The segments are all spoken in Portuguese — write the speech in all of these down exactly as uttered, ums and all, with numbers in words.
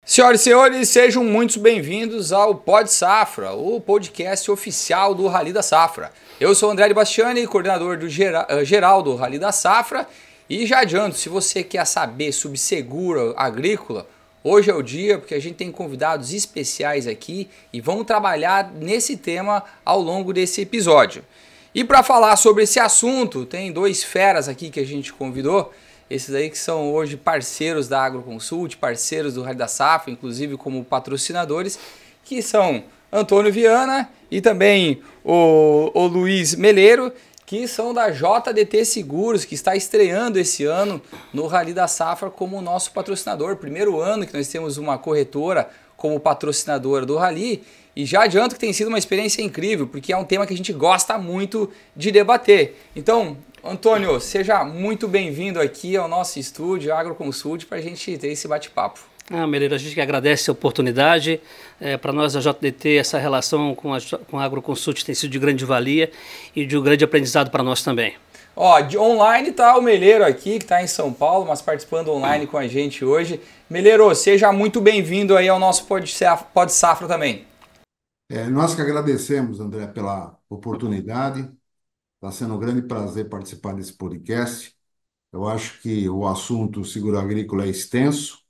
Senhoras e senhores, sejam muito bem-vindos ao Pod Safra, o podcast oficial do Rally da Safra. Eu sou o André de Bastiani, coordenador do gera, uh, geral do Rally da Safra, e já adianto, se você quer saber sobre seguro agrícola, hoje é o dia, porque a gente tem convidados especiais aqui e vamos trabalhar nesse tema ao longo desse episódio. E para falar sobre esse assunto, tem dois feras aqui que a gente convidou. Esses aí que são hoje parceiros da AgroConsult, parceiros do Rally da Safra, inclusive como patrocinadores, que são Antônio Viana e também o, o Luiz Meleiro, que são da J D T Seguros, que está estreando esse ano no Rally da Safra como nosso patrocinador. Primeiro ano que nós temos uma corretora como patrocinadora do Rally. E já adianto que tem sido uma experiência incrível, porque é um tema que a gente gosta muito de debater. Então, Antônio, seja muito bem-vindo aqui ao nosso estúdio, AgroConsult, para a gente ter esse bate-papo. Ah, Meleiro, a gente que agradece a oportunidade. É, para nós, a J D T, essa relação com a, com a AgroConsult tem sido de grande valia e de um grande aprendizado para nós também. Ó, de online tá o Meleiro aqui, que está em São Paulo, mas participando online com a gente hoje. Meleiro, seja muito bem-vindo aí ao nosso Pod Safra, Pod Safra também. É, nós que agradecemos, André, pela oportunidade. Está sendo um grande prazer participar desse podcast. Eu acho que o assunto seguro agrícola é extenso,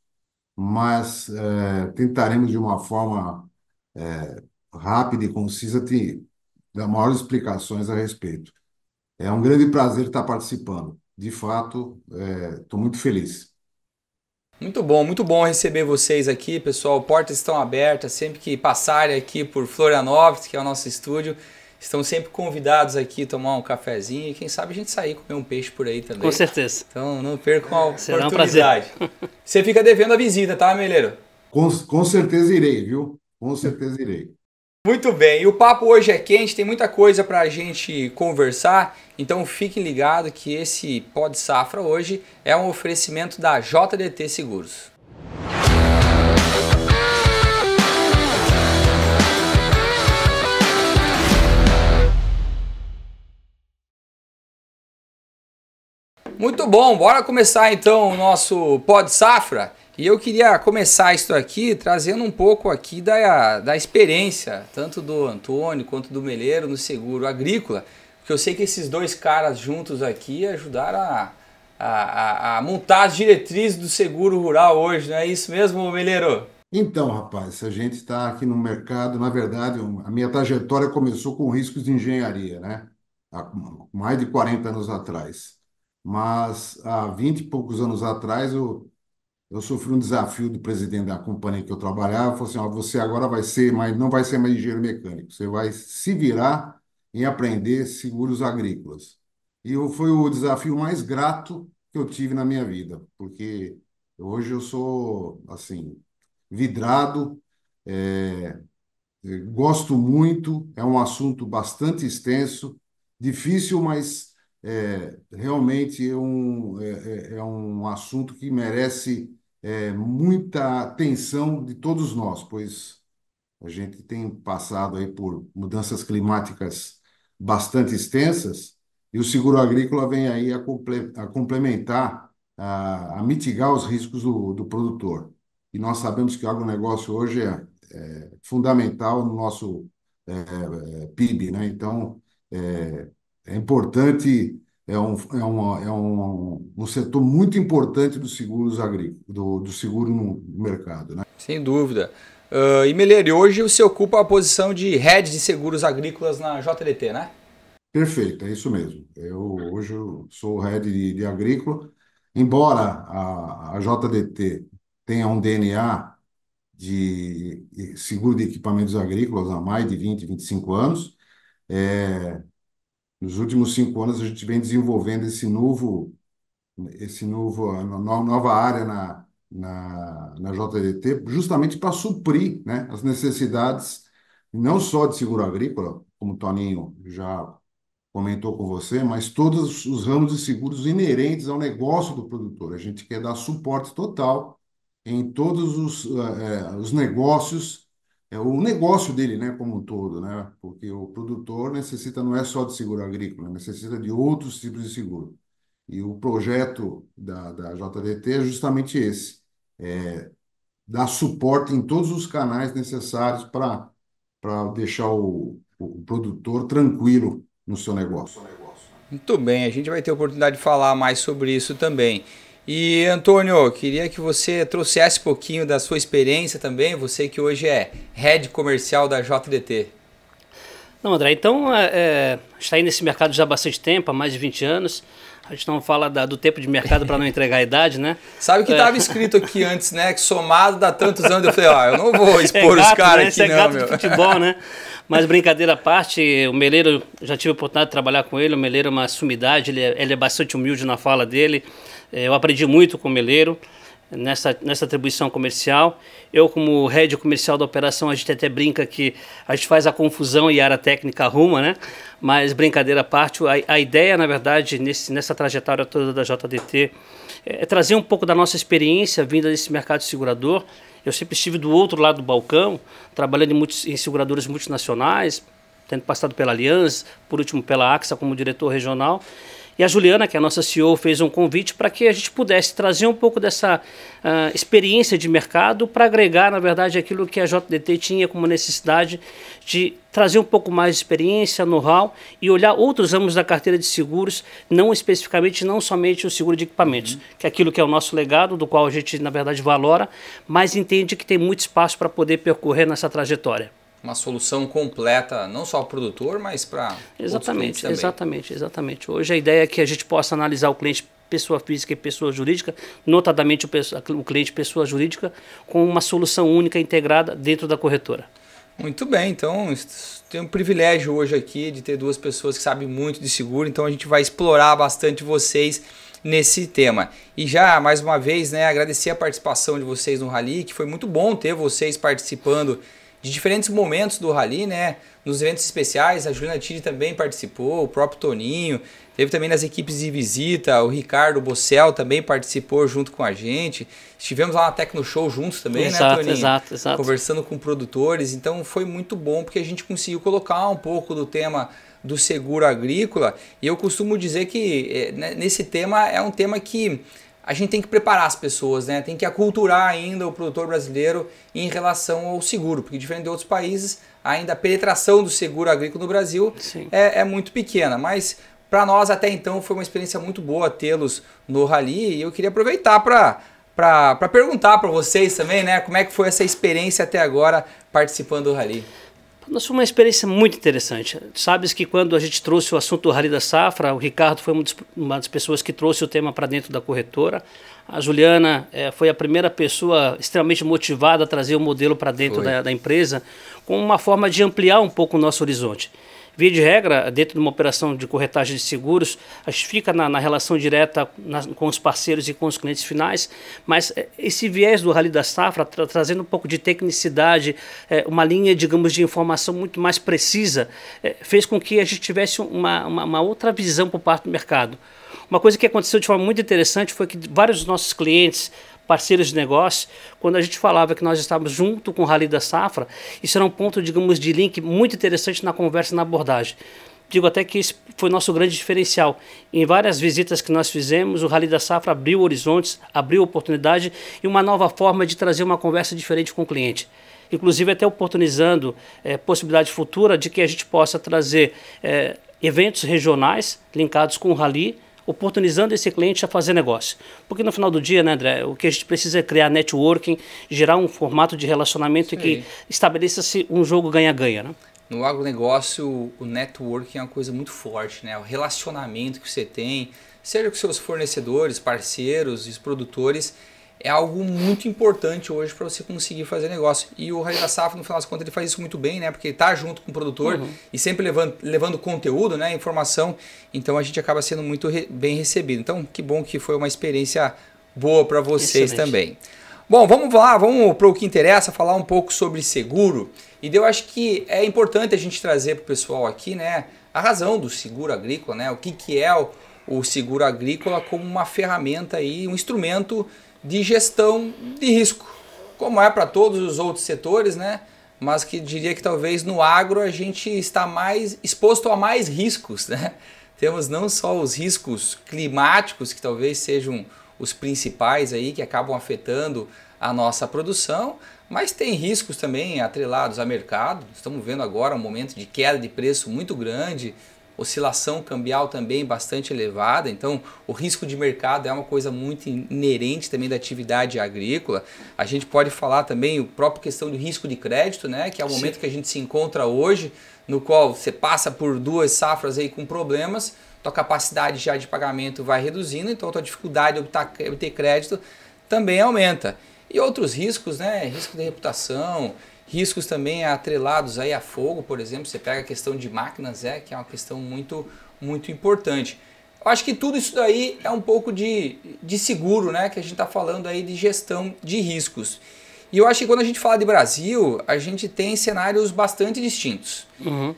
mas é, tentaremos de uma forma é, rápida e concisa te dar maiores explicações a respeito. É um grande prazer estar participando. De fato, estou muito feliz. Muito bom, muito bom receber vocês aqui, pessoal. Portas estão abertas, sempre que passarem aqui por Florianópolis, que é o nosso estúdio, estão sempre convidados aqui a tomar um cafezinho e quem sabe a gente sair comer um peixe por aí também. Com certeza. Então não percam a Será oportunidade. um prazer. Você fica devendo a visita, tá, Meleiro? Com, com certeza irei, viu? Com certeza irei. Muito bem, e o papo hoje é quente, tem muita coisa para a gente conversar, então fiquem ligados que esse Pod Safra hoje é um oferecimento da J D T Seguros. Muito bom, bora começar então o nosso Pod Safra. E eu queria começar isso aqui trazendo um pouco aqui da, da experiência, tanto do Antônio quanto do Meleiro no seguro agrícola, porque eu sei que esses dois caras juntos aqui ajudaram a, a, a, a montar as diretrizes do seguro rural hoje, não é isso mesmo, Meleiro? Então, rapaz, a gente está aqui no mercado, na verdade, um- a minha trajetória começou com riscos de engenharia, né? Há mais de quarenta anos atrás. Mas há vinte e poucos anos atrás, eu, eu sofri um desafio do presidente da companhia que eu trabalhava, falou assim, ó, você agora vai ser, mas não vai ser mais engenheiro mecânico, você vai se virar em aprender seguros agrícolas. E eu- foi o desafio mais grato que eu tive na minha vida, porque hoje eu sou, assim, vidrado, é, é, gosto muito, é um assunto bastante extenso, difícil, mas é, realmente é um, é, é é um assunto que merece é, muita atenção de todos nós, pois a gente tem passado aí por mudanças climáticas bastante extensas e o seguro agrícola vem aí a, comple- a complementar, a, a mitigar os riscos do, do produtor. E nós sabemos que o agronegócio hoje é, é fundamental no nosso é, é, P I B, né? Então, é, é importante, é um, é uma, é um, um setor muito importante dos seguros agrícolas, do, do seguro no mercado, né? Sem dúvida. Uh, e Meleiro, hoje você ocupa a posição de Head de Seguros Agrícolas na J D T, né? Perfeito, é isso mesmo. Eu hoje eu sou o head de, de agrícola, embora a, a J D T tenha um D N A de, de seguro de equipamentos agrícolas há mais de vinte, vinte e cinco anos, é, nos últimos cinco anos a gente vem desenvolvendo esse novo, esse novo, a no- nova área na, na, na J D T, justamente para suprir, né, as necessidades não só de seguro agrícola, como o Toninho já comentou com você, mas todos os ramos de seguros inerentes ao negócio do produtor. A gente quer dar suporte total em todos os, eh, eh, os negócios, é, o negócio dele, né, como um todo, né? Porque o produtor necessita não é só de seguro agrícola, necessita de outros tipos de seguro. E o projeto da, da J D T é justamente esse, dar suporte em todos os canais necessários para para deixar o, o produtor tranquilo no seu negócio. Muito bem, a gente vai ter a oportunidade de falar mais sobre isso também. E Antônio, queria que você trouxesse um pouquinho da sua experiência também, você que hoje é Head Comercial da J D T. Não, André, então é, é, está aí nesse mercado já há bastante tempo, há mais de vinte anos. A gente não fala da, do tempo de mercado para não entregar a idade, né? Sabe o que estava é. escrito aqui antes, né? Que somado dá tantos anos. Eu falei, ó, eu não vou expor é gato, os caras né? aqui, Esse é não, gato meu. de futebol, né? Mas brincadeira à parte, o Meleiro, já tive a oportunidade de trabalhar com ele. O Meleiro é uma sumidade, ele é, ele é bastante humilde na fala dele. Eu aprendi muito com o Meleiro nessa, nessa atribuição comercial. Eu, como head comercial da operação, a gente até brinca que a gente faz a confusão e a área técnica arruma, né? Mas brincadeira à parte, a, a ideia, na verdade, nesse, nessa trajetória toda da J D T é trazer um pouco da nossa experiência vinda desse mercado segurador. Eu sempre estive do outro lado do balcão, trabalhando em, muitos, em seguradoras multinacionais, tendo passado pela Allianz, por último pela AXA como diretor regional. E a Juliana, que é a nossa C E O, fez um convite para que a gente pudesse trazer um pouco dessa uh, experiência de mercado para agregar, na verdade, aquilo que a J D T tinha como necessidade de trazer um pouco mais de experiência, know-how e olhar outros ramos da carteira de seguros, não especificamente, não somente o seguro de equipamentos, uhum. que é aquilo que é o nosso legado, do qual a gente, na verdade, valora, mas entende que tem muito espaço para poder percorrer nessa trajetória. Uma solução completa, não só para o produtor, mas para Exatamente, exatamente, exatamente. Hoje a ideia é que a gente possa analisar o cliente pessoa física e pessoa jurídica, notadamente o, o cliente pessoa jurídica, com uma solução única integrada dentro da corretora. Muito bem, então tem um privilégio hoje aqui de ter duas pessoas que sabem muito de seguro, então a gente vai explorar bastante vocês nesse tema. E já, mais uma vez, né, agradecer a participação de vocês no Rally, que foi muito bom ter vocês participando de diferentes momentos do Rally, né? Nos eventos especiais, a Juliana Tiri também participou, o próprio Toninho, teve também nas equipes de visita, o Ricardo Bossel também participou junto com a gente. Estivemos lá na Tecno Show juntos também, exato, né, Toninho? Exato, exato. Conversando com produtores, então foi muito bom porque a gente conseguiu colocar um pouco do tema do seguro agrícola, e eu costumo dizer que né, nesse tema é um tema que a gente tem que preparar as pessoas, né? Tem que aculturar ainda o produtor brasileiro em relação ao seguro, porque diferente de outros países, ainda a penetração do seguro agrícola no Brasil é, é muito pequena, mas para nós até então foi uma experiência muito boa tê-los no Rally, e eu queria aproveitar para para perguntar para vocês também, né? Como é que foi essa experiência até agora participando do Rally? Nós foi uma experiência muito interessante. Sabes que quando a gente trouxe o assunto do Rally da Safra, o Ricardo foi uma das pessoas que trouxe o tema para dentro da corretora. A Juliana é, foi a primeira pessoa extremamente motivada a trazer o modelo para dentro da, da empresa, com uma forma de ampliar um pouco o nosso horizonte. Via de regra, dentro de uma operação de corretagem de seguros, a gente fica na, na relação direta na, com os parceiros e com os clientes finais, mas esse viés do Rally da Safra, tra trazendo um pouco de tecnicidade, é, uma linha, digamos, de informação muito mais precisa, é, fez com que a gente tivesse uma, uma, uma outra visão por parte do mercado. Uma coisa que aconteceu de forma muito interessante foi que vários dos nossos clientes, parceiros de negócio, quando a gente falava que nós estávamos junto com o Rally da Safra, isso era um ponto, digamos, de link muito interessante na conversa e na abordagem. Digo até que isso foi nosso grande diferencial. Em várias visitas que nós fizemos, o Rally da Safra abriu horizontes, abriu oportunidade e uma nova forma de trazer uma conversa diferente com o cliente. Inclusive até oportunizando é, possibilidade futura de que a gente possa trazer é, eventos regionais linkados com o Rally, oportunizando esse cliente a fazer negócio. Porque no final do dia, né, André, o que a gente precisa é criar networking, gerar um formato de relacionamento em que estabeleça-se um jogo ganha-ganha, né? No agronegócio, o networking é uma coisa muito forte, né? O relacionamento que você tem, seja com seus fornecedores, parceiros e produtores, é algo muito importante hoje para você conseguir fazer negócio. E o Rally da Safra, no final das contas, ele faz isso muito bem, né? Porque ele está junto com o produtor uhum. e sempre levando, levando conteúdo, né? Informação. Então a gente acaba sendo muito re, bem recebido. Então que bom que foi uma experiência boa para vocês Excelente. Também. Bom, vamos lá, vamos para o que interessa, falar um pouu sobre seguro. E eu acho que é importante a gente trazer para o pessoal aqui, né? A razão do seguro agrícola, né? O que, que é o, o seguro agrícola como uma ferramenta e um instrumento de gestão de risco, como é para todos os outros setores, né? Mas que diria que talvez no agro a gente está mais exposto a mais riscos, né? Temos não só os riscos climáticos, que talvez sejam os principais aí, que acabam afetando a nossa produção, mas tem riscos também atrelados a mercado. Estamos vendo agora um momento de queda de preço muito grande, oscilação cambial também bastante elevada, então o risco de mercado é uma coisa muito inerente também da atividade agrícola. A gente pode falar também a própria questão do risco de crédito, né, que é o momento Sim. que a gente se encontra hoje, no qual você passa por duas safras aí com problemas, tua capacidade já de pagamento vai reduzindo, então a tua dificuldade de obter crédito também aumenta. E outros riscos, né, risco de reputação, riscos também atrelados aí a fogo, por exemplo, você pega a questão de máquinas, é, que é uma questão muito, muito importante. Eu acho que tudo isso daí é um pouco de, de seguro, né, que a gente está falando aí de gestão de riscos. E eu acho que quando a gente fala de Brasil, a gente tem cenários bastante distintos. Uhum.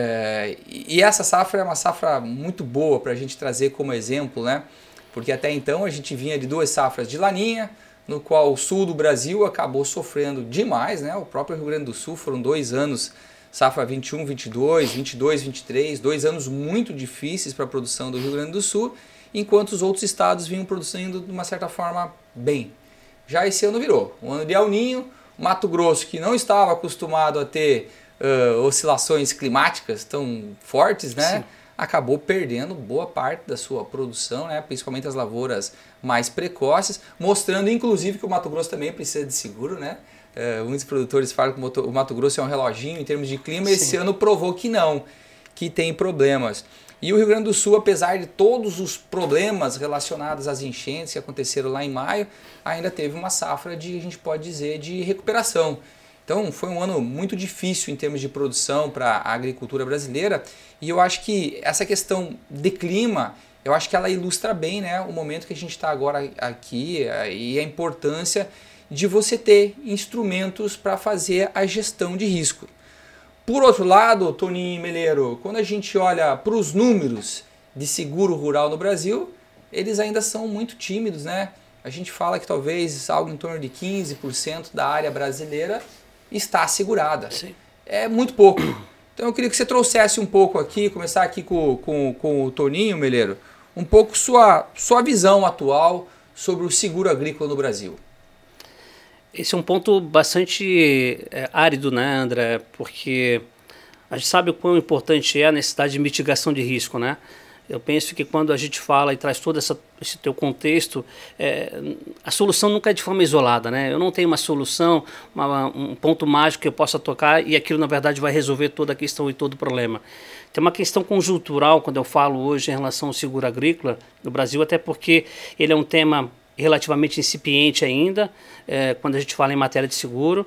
É, e essa safra é uma safra muito boa para a gente trazer como exemplo, né, porque até então a gente vinha de duas safras de laninha, no qual o sul do Brasil acabou sofrendo demais, né? O próprio Rio Grande do Sul foram dois anos, safra vinte e um, vinte e dois, vinte e dois, vinte e três, dois anos muito difíceis para a produção do Rio Grande do Sul, enquanto os outros estados vinham produzindo de uma certa forma bem. Já esse ano virou, um ano de El Niño, Mato Grosso, que não estava acostumado a ter uh, oscilações climáticas tão fortes, né? Sim. Acabou perdendo boa parte da sua produção, né? Principalmente as lavouras mais precoces, mostrando inclusive que o Mato Grosso também precisa de seguro, né? Uh, muitos produtores falam que o Mato Grosso é um reloginho em termos de clima. Sim. Esse ano provou que não, que tem problemas. E o Rio Grande do Sul, apesar de todos os problemas relacionados às enchentes que aconteceram lá em maio, ainda teve uma safra de, a gente pode dizer, de recuperação. Então foi um ano muito difícil em termos de produção para a agricultura brasileira, e eu acho que essa questão de clima, eu acho que ela ilustra bem, né, o momento que a gente está agora aqui e a importância de você ter instrumentos para fazer a gestão de risco. Por outro lado, Toninho Meleiro, quando a gente olha para os números de seguro rural no Brasil, eles ainda são muito tímidos, né? A gente fala que talvez algo em torno de quinze por cento da área brasileira está assegurada. Sim. É muito pouco. Então eu queria que você trouxesse um pouco aqui, começar aqui com, com, com o Toninho Meleiro, um pouco sua, sua visão atual sobre o seguro agrícola no Brasil. Esse é um ponto bastante é, árido, né, André? Porque a gente sabe o quão importante é a necessidade de mitigação de risco, né? Eu penso que quando a gente fala e traz todo essa, esse teu contexto, é, a solução nunca é de forma isolada, né? Eu não tenho uma solução, uma, um ponto mágico que eu possa tocar e aquilo, na verdade, vai resolver toda a questão e todo o problema. Tem uma questão conjuntural, quando eu falo hoje em relação ao seguro agrícola no Brasil, até porque ele é um tema relativamente incipiente ainda, é, quando a gente fala em matéria de seguro.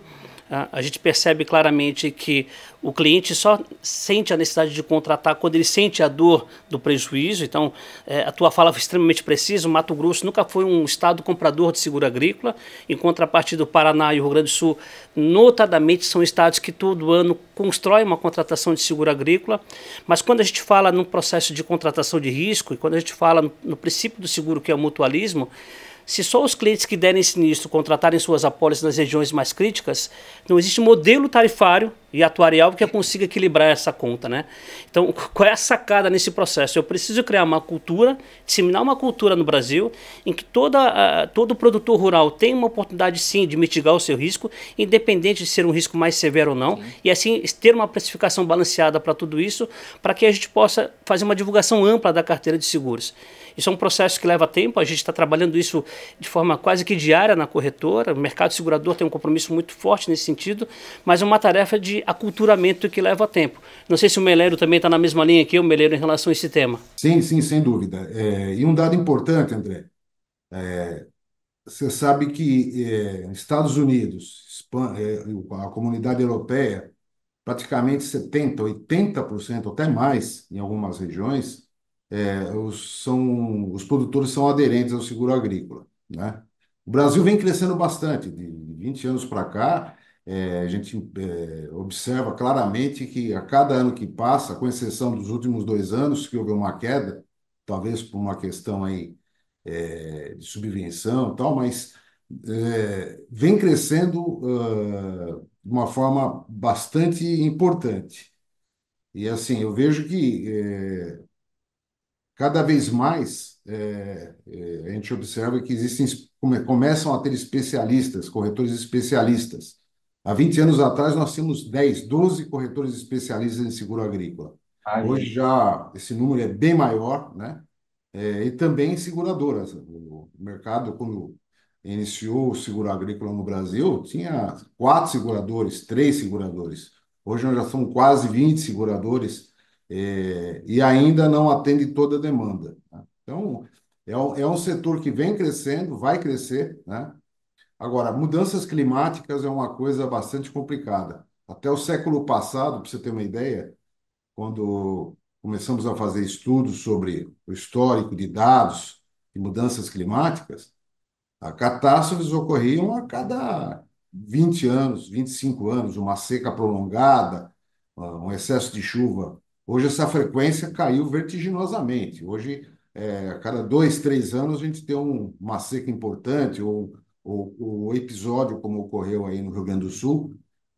A gente percebe claramente que o cliente só sente a necessidade de contratar quando ele sente a dor do prejuízo. Então, é, a tua fala foi extremamente precisa. O Mato Grosso nunca foi um estado comprador de seguro agrícola, em contrapartida do Paraná e o Rio Grande do Sul, notadamente, são estados que todo ano constroem uma contratação de seguro agrícola. Mas quando a gente fala no processo de contratação de risco, e quando a gente fala no, no princípio do seguro, que é o mutualismo, se só os clientes que derem sinistro contratarem suas apólices nas regiões mais críticas, não existe modelo tarifário e atuarial que consiga equilibrar essa conta, né? Então, qual é a sacada nesse processo? Eu preciso criar uma cultura, disseminar uma cultura no Brasil em que toda, uh, todo produtor rural tem uma oportunidade, sim, de mitigar o seu risco, independente de ser um risco mais severo ou não, sim. E assim ter uma precificação balanceada para tudo isso, para que a gente possa fazer uma divulgação ampla da carteira de seguros. Isso é um processo que leva tempo, a gente está trabalhando isso de forma quase que diária na corretora, o mercado segurador tem um compromisso muito forte nesse sentido, mas é uma tarefa de aculturamento que leva tempo. Não sei se o Meleiro também está na mesma linha que eu, Meleiro, em relação a esse tema. Sim, sim, sem dúvida. É, e um dado importante, André, é, você sabe que é, Estados Unidos, Espan- é, a comunidade europeia, praticamente setenta, oitenta por cento, até mais, em algumas regiões, é, os, são, os produtores são aderentes ao seguro agrícola, né? O Brasil vem crescendo bastante, de vinte anos para cá, é, a gente é, observa claramente que a cada ano que passa, com exceção dos últimos dois anos, que houve uma queda, talvez por uma questão aí, é, de subvenção e tal, mas é, vem crescendo ah, de uma forma bastante importante. E assim, eu vejo que é, cada vez mais é, é, a gente observa que existem come, começam a ter especialistas, corretores especialistas. Há vinte anos atrás, nós tínhamos dez, doze corretores especialistas em seguro agrícola. Hoje Aí. já esse número é bem maior, né? É, e também seguradoras. O mercado, quando iniciou o seguro agrícola no Brasil, tinha quatro seguradores, três seguradores. Hoje nós já são quase vinte seguradores, é, e ainda não atende toda a demanda, né? Então, é um, é um setor que vem crescendo, vai crescer, né? Agora, mudanças climáticas é uma coisa bastante complicada. Até o século passado, para você ter uma ideia, quando começamos a fazer estudos sobre o histórico de dados de mudanças climáticas, as catástrofes ocorriam a cada vinte anos, vinte e cinco anos, uma seca prolongada, um excesso de chuva. Hoje essa frequência caiu vertiginosamente. Hoje, é, a cada dois, três anos, a gente tem um, uma seca importante, ou o episódio como ocorreu aí no Rio Grande do Sul,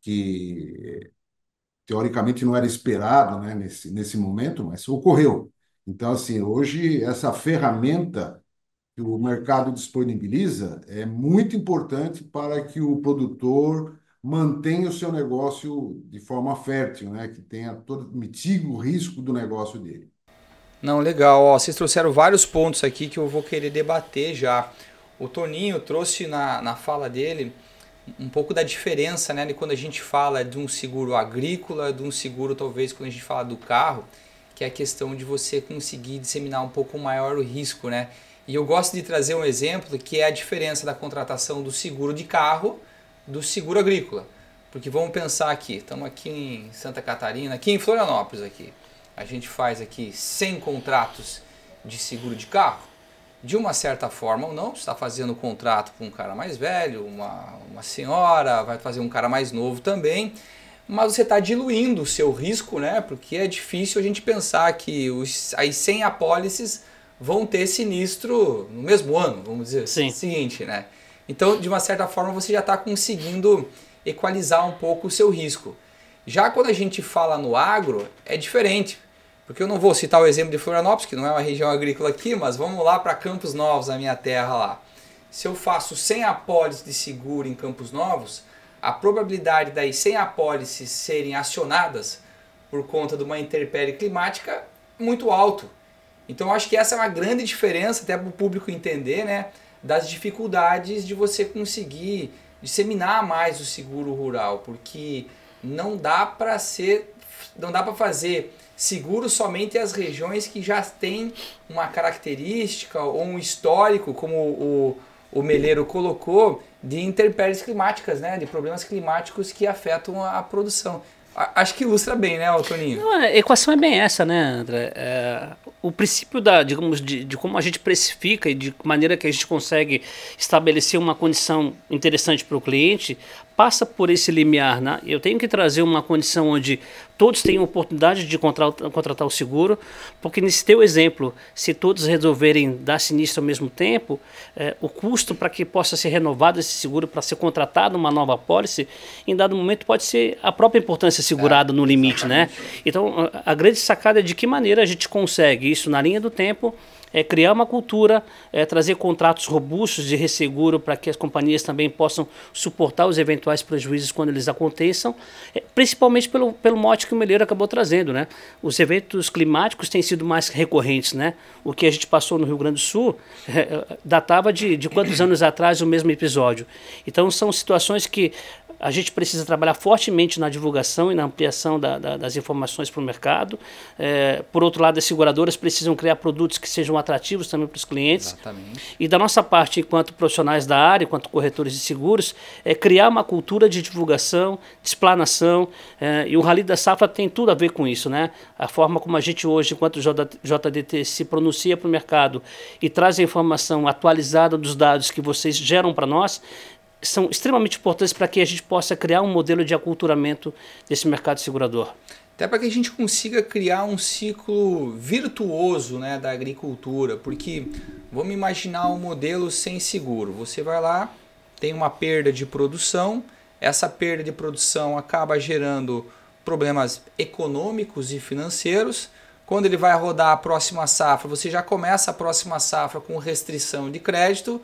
que teoricamente não era esperado, né, nesse, nesse momento, mas ocorreu. Então, assim, hoje essa ferramenta que o mercado disponibiliza é muito importante para que o produtor mantenha o seu negócio de forma fértil, né? Que tenha todo, mitigue o risco do negócio dele. Não, legal. Ó, vocês trouxeram vários pontos aqui que eu vou querer debater já. O Toninho trouxe na, na fala dele um pouco da diferença, né, de quando a gente fala de um seguro agrícola, de um seguro talvez quando a gente fala do carro, que é a questão de você conseguir disseminar um pouco maior o risco, né? E eu gosto de trazer um exemplo que é a diferença da contratação do seguro de carro do seguro agrícola. Porque vamos pensar aqui, estamos aqui em Santa Catarina, aqui em Florianópolis aqui. A gente faz aqui cem contratos de seguro de carro. De uma certa forma ou não, você está fazendo um contrato com um cara mais velho, uma, uma senhora, vai fazer um cara mais novo também, mas você está diluindo o seu risco, né? Porque é difícil a gente pensar que os, as cem apólices vão ter sinistro no mesmo ano, vamos dizer Sim. o seguinte, né? Então, de uma certa forma, você já está conseguindo equalizar um pouco o seu risco. Já quando a gente fala no agro, é diferente. Porque eu não vou citar o exemplo de Florianópolis, que não é uma região agrícola aqui, mas vamos lá para Campos Novos, a minha terra lá. Se eu faço cem apólices de seguro em Campos Novos, a probabilidade das cem apólices serem acionadas por conta de uma intempérie climática é muito alto. Então eu acho que essa é uma grande diferença, até para o público entender, né, das dificuldades de você conseguir disseminar mais o seguro rural, porque não dá para ser, não dá para fazer seguro somente as regiões que já têm uma característica ou um histórico, como o, o Meleiro colocou, de intempéries climáticas, né? De problemas climáticos que afetam a, a produção. A, acho que ilustra bem, né, Toninho? Não, a equação é bem essa, né, André? É, o princípio da, digamos, de, de como a gente precifica e de maneira que a gente consegue estabelecer uma condição interessante para o cliente passa por esse limiar, né? Eu tenho que trazer uma condição onde todos tenham oportunidade de contratar, contratar o seguro, porque nesse teu exemplo, se todos resolverem dar sinistro ao mesmo tempo, é, o custo para que possa ser renovado esse seguro, para ser contratado uma nova apólice, em dado momento pode ser a própria importância segurada é, no limite, exatamente, né? Então, a, a grande sacada é de que maneira a gente consegue isso na linha do tempo, é criar uma cultura, é trazer contratos robustos de resseguro para que as companhias também possam suportar os eventuais prejuízos quando eles aconteçam, é, principalmente pelo, pelo mote que o Meleiro acabou trazendo, né? Os eventos climáticos têm sido mais recorrentes, né? O que a gente passou no Rio Grande do Sul é, datava de, de quantos anos atrás o mesmo episódio. Então são situações que a gente precisa trabalhar fortemente na divulgação e na ampliação da, da, das informações para o mercado. É, por outro lado, as seguradoras precisam criar produtos que sejam atrativos também para os clientes. Exatamente. E da nossa parte, enquanto profissionais da área, enquanto corretores de seguros, é criar uma cultura de divulgação, de explanação. É, e o Rally da Safra tem tudo a ver com isso, né? A forma como a gente hoje, enquanto J D T, se pronuncia para o mercado e traz a informação atualizada dos dados que vocês geram para nós, são extremamente importantes para que a gente possa criar um modelo de aculturamento desse mercado segurador. Até para que a gente consiga criar um ciclo virtuoso, né, da agricultura, porque vamos imaginar um modelo sem seguro. Você vai lá, tem uma perda de produção, essa perda de produção acaba gerando problemas econômicos e financeiros. Quando ele vai rodar a próxima safra, você já começa a próxima safra com restrição de crédito,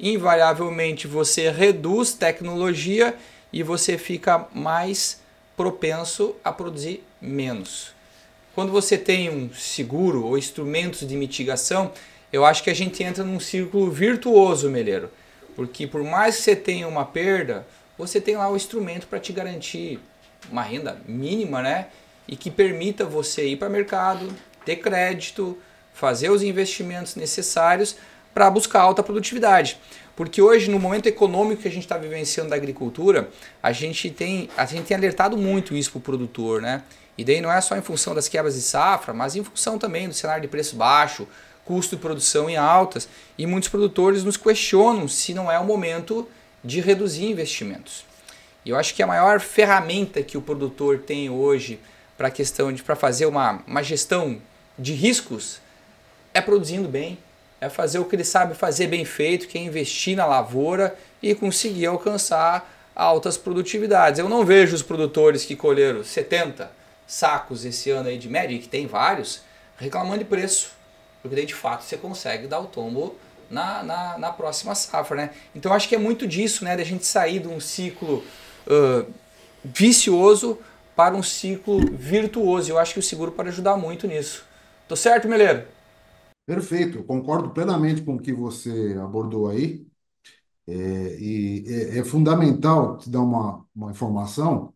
invariavelmente você reduz tecnologia e você fica mais propenso a produzir menos. Quando você tem um seguro ou instrumentos de mitigação, eu acho que a gente entra num círculo virtuoso, Meleiro. Porque por mais que você tenha uma perda, você tem lá o instrumento para te garantir uma renda mínima, né? E que permita você ir para o mercado, ter crédito, fazer os investimentos necessários para buscar alta produtividade. Porque hoje, no momento econômico que a gente está vivenciando da agricultura, a gente tem, a gente tem alertado muito isso para o produtor, né? E daí não é só em função das quebras de safra, mas em função também do cenário de preço baixo, custo de produção em altas, e muitos produtores nos questionam se não é o momento de reduzir investimentos. E eu acho que a maior ferramenta que o produtor tem hoje para a questão de para fazer uma, uma gestão de riscos é produzindo bem, é fazer o que ele sabe fazer bem feito, que é investir na lavoura e conseguir alcançar altas produtividades. Eu não vejo os produtores que colheram setenta sacos esse ano aí de média, e que tem vários, reclamando de preço, porque daí de fato você consegue dar o tombo na, na, na próxima safra, né? Então acho que é muito disso, né, da gente sair de um ciclo uh, vicioso para um ciclo virtuoso. Eu acho que o seguro pode ajudar muito nisso. Tô certo, Meleiro? Perfeito, eu concordo plenamente com o que você abordou aí. É, e é, é fundamental te dar uma, uma informação.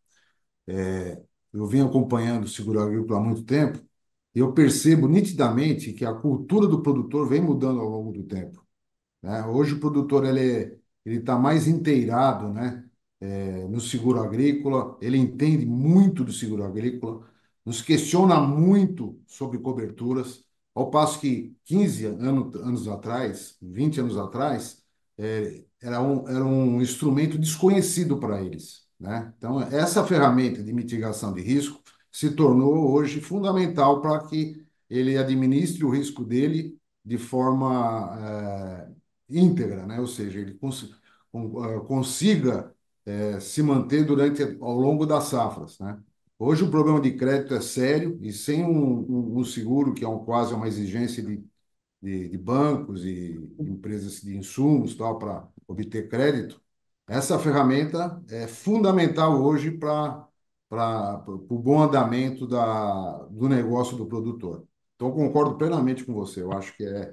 É, eu venho acompanhando o seguro agrícola há muito tempo e eu percebo nitidamente que a cultura do produtor vem mudando ao longo do tempo, né? Hoje o produtor ele ele está mais inteirado, né, é, no seguro agrícola, ele entende muito do seguro agrícola, nos questiona muito sobre coberturas, ao passo que quinze ano, anos atrás, vinte anos atrás, é, era um, era um instrumento desconhecido para eles, né? Então, essa ferramenta de mitigação de risco se tornou hoje fundamental para que ele administre o risco dele de forma é, íntegra, né? Ou seja, ele cons con- ah, consiga eh, se manter durante ao longo das safras, né? Hoje o problema de crédito é sério e sem um, um- um seguro, que é um, quase uma exigência de, de, de bancos e empresas de insumos tal para obter crédito, essa ferramenta é fundamental hoje para para o bom andamento da, do negócio do produtor. Então, eu concordo plenamente com você. Eu acho que é,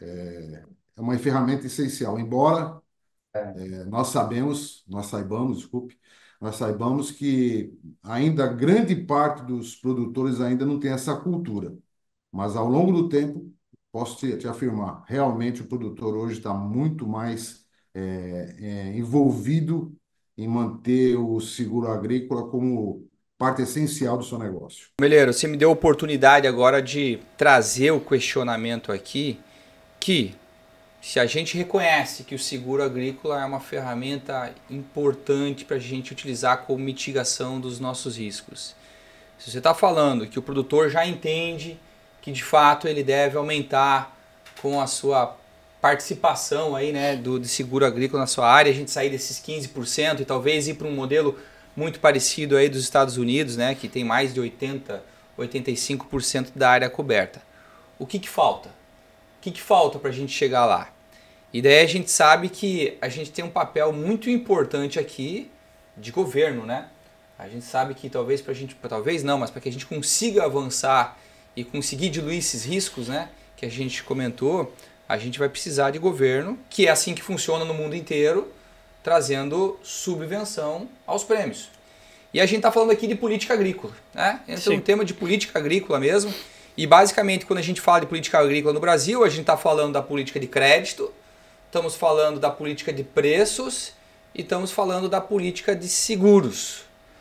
é é uma ferramenta essencial, embora eh, nós sabemos, nós saibamos, desculpe, nós saibamos que ainda grande parte dos produtores ainda não tem essa cultura, mas ao longo do tempo, posso te, te afirmar, realmente o produtor hoje está muito mais eh, eh, envolvido em manter o seguro agrícola como parte essencial do seu negócio. Meleiro, você me deu a oportunidade agora de trazer o questionamento aqui que se a gente reconhece que o seguro agrícola é uma ferramenta importante para a gente utilizar como mitigação dos nossos riscos. Se você está falando que o produtor já entende que de fato ele deve aumentar com a sua participação aí, né, do, do seguro agrícola na sua área, a gente sair desses quinze por cento e talvez ir para um modelo muito parecido aí dos Estados Unidos, né, que tem mais de oitenta, oitenta e cinco por cento da área coberta. O que que falta? O que que falta para a gente chegar lá? E daí a gente sabe que a gente tem um papel muito importante aqui de governo, né? A gente sabe que talvez para a gente, talvez não, mas para que a gente consiga avançar e conseguir diluir esses riscos, né, que a gente comentou, a gente vai precisar de governo, que é assim que funciona no mundo inteiro, trazendo subvenção aos prêmios. E a gente está falando aqui de política agrícola, né? Entra um tema de política agrícola mesmo. E basicamente quando a gente fala de política agrícola no Brasil, a gente está falando da política de crédito, estamos falando da política de preços e estamos falando da política de seguros.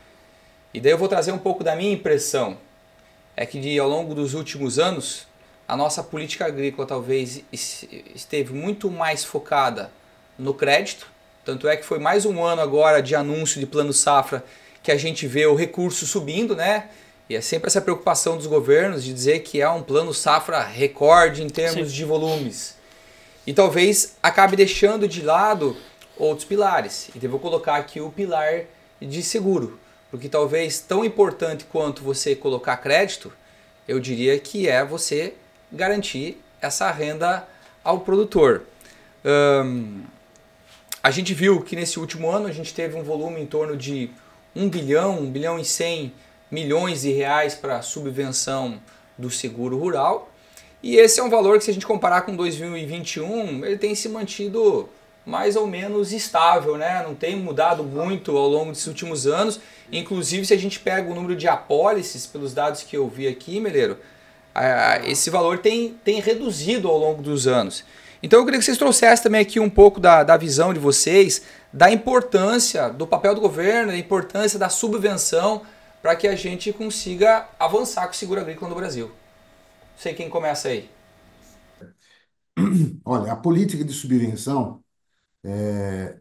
E daí eu vou trazer um pouco da minha impressão. É que de, ao longo dos últimos anos, a nossa política agrícola talvez esteve muito mais focada no crédito. Tanto é que foi mais um ano agora de anúncio de plano safra que a gente vê o recurso subindo, né? E é sempre essa preocupação dos governos de dizer que é um plano safra recorde em termos Sim. de volumes. E talvez acabe deixando de lado outros pilares. E devo colocar aqui o pilar de seguro. Porque talvez tão importante quanto você colocar crédito, eu diria que é você garantir essa renda ao produtor. Hum, a gente viu que nesse último ano a gente teve um volume em torno de um bilhão, um bilhão e cem milhões de reais para subvenção do seguro rural. E esse é um valor que, se a gente comparar com dois mil e vinte e um, ele tem se mantido mais ou menos estável, né? Não tem mudado muito ao longo desses últimos anos. Inclusive, se a gente pega o número de apólices, pelos dados que eu vi aqui, Meleiro, esse valor tem, tem reduzido ao longo dos anos. Então eu queria que vocês trouxessem também aqui um pouco da, da visão de vocês, da importância do papel do governo, da importância da subvenção para que a gente consiga avançar com o seguro agrícola no Brasil. Não sei quem começa aí. Olha, a política de subvenção, é,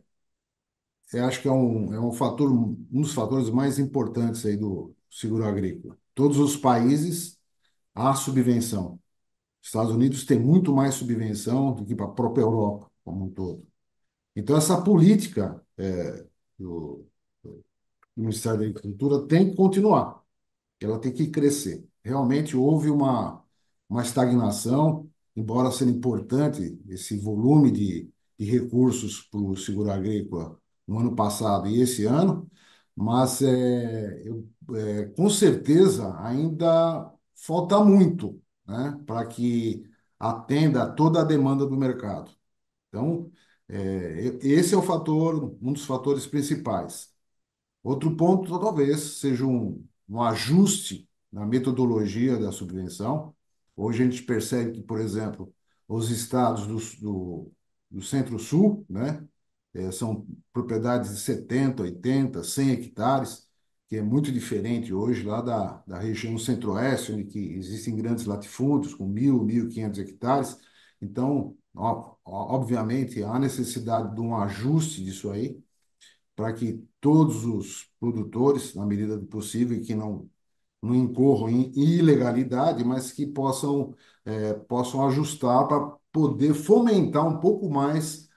eu acho que é um, é um fator, um dos fatores mais importantes aí do seguro agrícola. Todos os países há subvenção. Estados Unidos tem muito mais subvenção do que para a própria Europa como um todo. Então, essa política é, do, do Ministério da Agricultura tem que continuar, ela tem que crescer. Realmente houve uma, uma estagnação, embora seja importante esse volume de, de recursos para o seguro agrícola no ano passado e esse ano, mas é, eu, é, com certeza ainda falta muito, né, para que atenda a toda a demanda do mercado. Então, é, esse é o fator, um dos fatores principais. Outro ponto, talvez, seja um, um ajuste na metodologia da subvenção. Hoje a gente percebe que, por exemplo, os estados do, do, do Centro-Sul, né, eh, são propriedades de setenta, oitenta, cem hectares, que é muito diferente hoje lá da, da região Centro-Oeste, onde que existem grandes latifúndios com mil, mil e quinhentos hectares. Então, ó, obviamente, há necessidade de um ajuste disso aí, para que todos os produtores, na medida do possível, que não, não incorram em ilegalidade, mas que possam, eh, possam ajustar para poder fomentar um pouco mais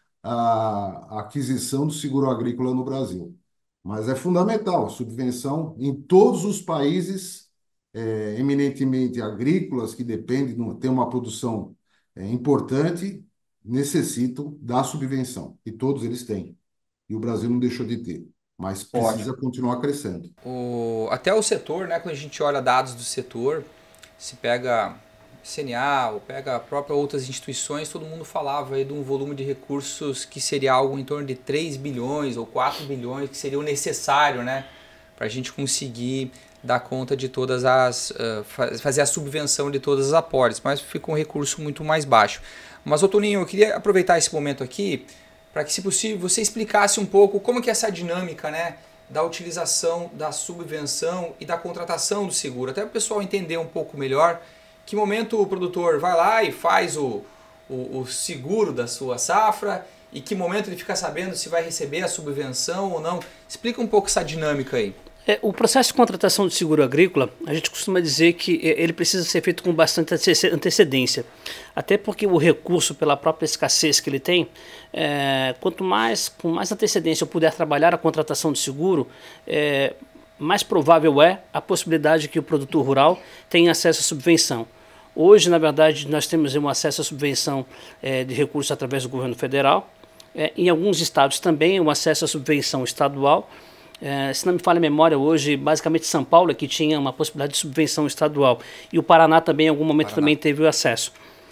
a, a aquisição do seguro agrícola no Brasil. Mas é fundamental, subvenção em todos os países, eh, eminentemente agrícolas, que dependem, de ter uma produção eh, importante, necessitam da subvenção, e todos eles têm. E o Brasil não deixou de ter, mas precisa Ótimo. continuar crescendo. O, até o setor, né, quando a gente olha dados do setor, se pega C N A ou pega própria outras instituições, todo mundo falava aí de um volume de recursos que seria algo em torno de três bilhões ou quatro bilhões, que seria o necessário, né, para a gente conseguir dar conta de todas as, uh, fazer a subvenção de todas as aportes, mas fica um recurso muito mais baixo. Mas, ô Toninho, eu queria aproveitar esse momento aqui para que, se possível, você explicasse um pouco como que é essa dinâmica, né, da utilização da subvenção e da contratação do seguro, até para o pessoal entender um pouco melhor que momento o produtor vai lá e faz o, o, o seguro da sua safra e que momento ele fica sabendo se vai receber a subvenção ou não. Explica um pouco essa dinâmica aí. É, o processo de contratação do seguro agrícola, a gente costuma dizer que ele precisa ser feito com bastante antecedência, até porque o recurso, pela própria escassez que ele tem, é, quanto mais, com mais antecedência eu puder trabalhar a contratação do seguro, é, mais provável é a possibilidade que o produtor rural tenha acesso à subvenção. Hoje, na verdade, nós temos um acesso à subvenção é, de recursos através do governo federal, é, em alguns estados também um acesso à subvenção estadual. É, se não me falha a memória, hoje basicamente São Paulo é que tinha uma possibilidade de subvenção estadual e o Paraná também em algum momento Paraná. também teve o acesso.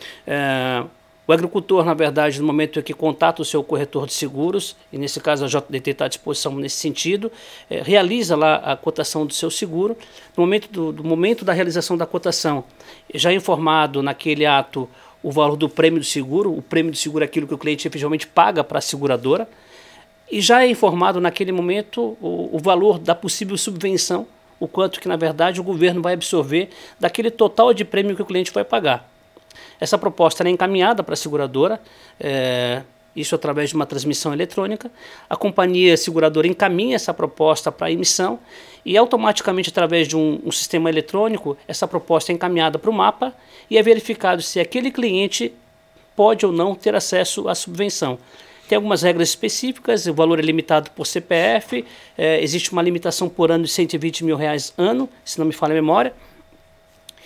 É, o agricultor, na verdade, no momento em que contata o seu corretor de seguros, e nesse caso a J D T está à disposição nesse sentido, é, realiza lá a cotação do seu seguro. No momento do, do momento da realização da cotação, já informado naquele ato o valor do prêmio do seguro, o prêmio do seguro é aquilo que o cliente efetivamente paga para a seguradora, e já é informado naquele momento o, o valor da possível subvenção, o quanto que na verdade o governo vai absorver daquele total de prêmio que o cliente vai pagar. Essa proposta é encaminhada para a seguradora, é, isso através de uma transmissão eletrônica. A companhia seguradora encaminha essa proposta para a emissão e automaticamente através de um, um sistema eletrônico essa proposta é encaminhada para o mapa e é verificado se aquele cliente pode ou não ter acesso à subvenção. Tem algumas regras específicas, o valor é limitado por C P F, é, existe uma limitação por ano de cento e vinte mil reais ano, se não me falha a memória.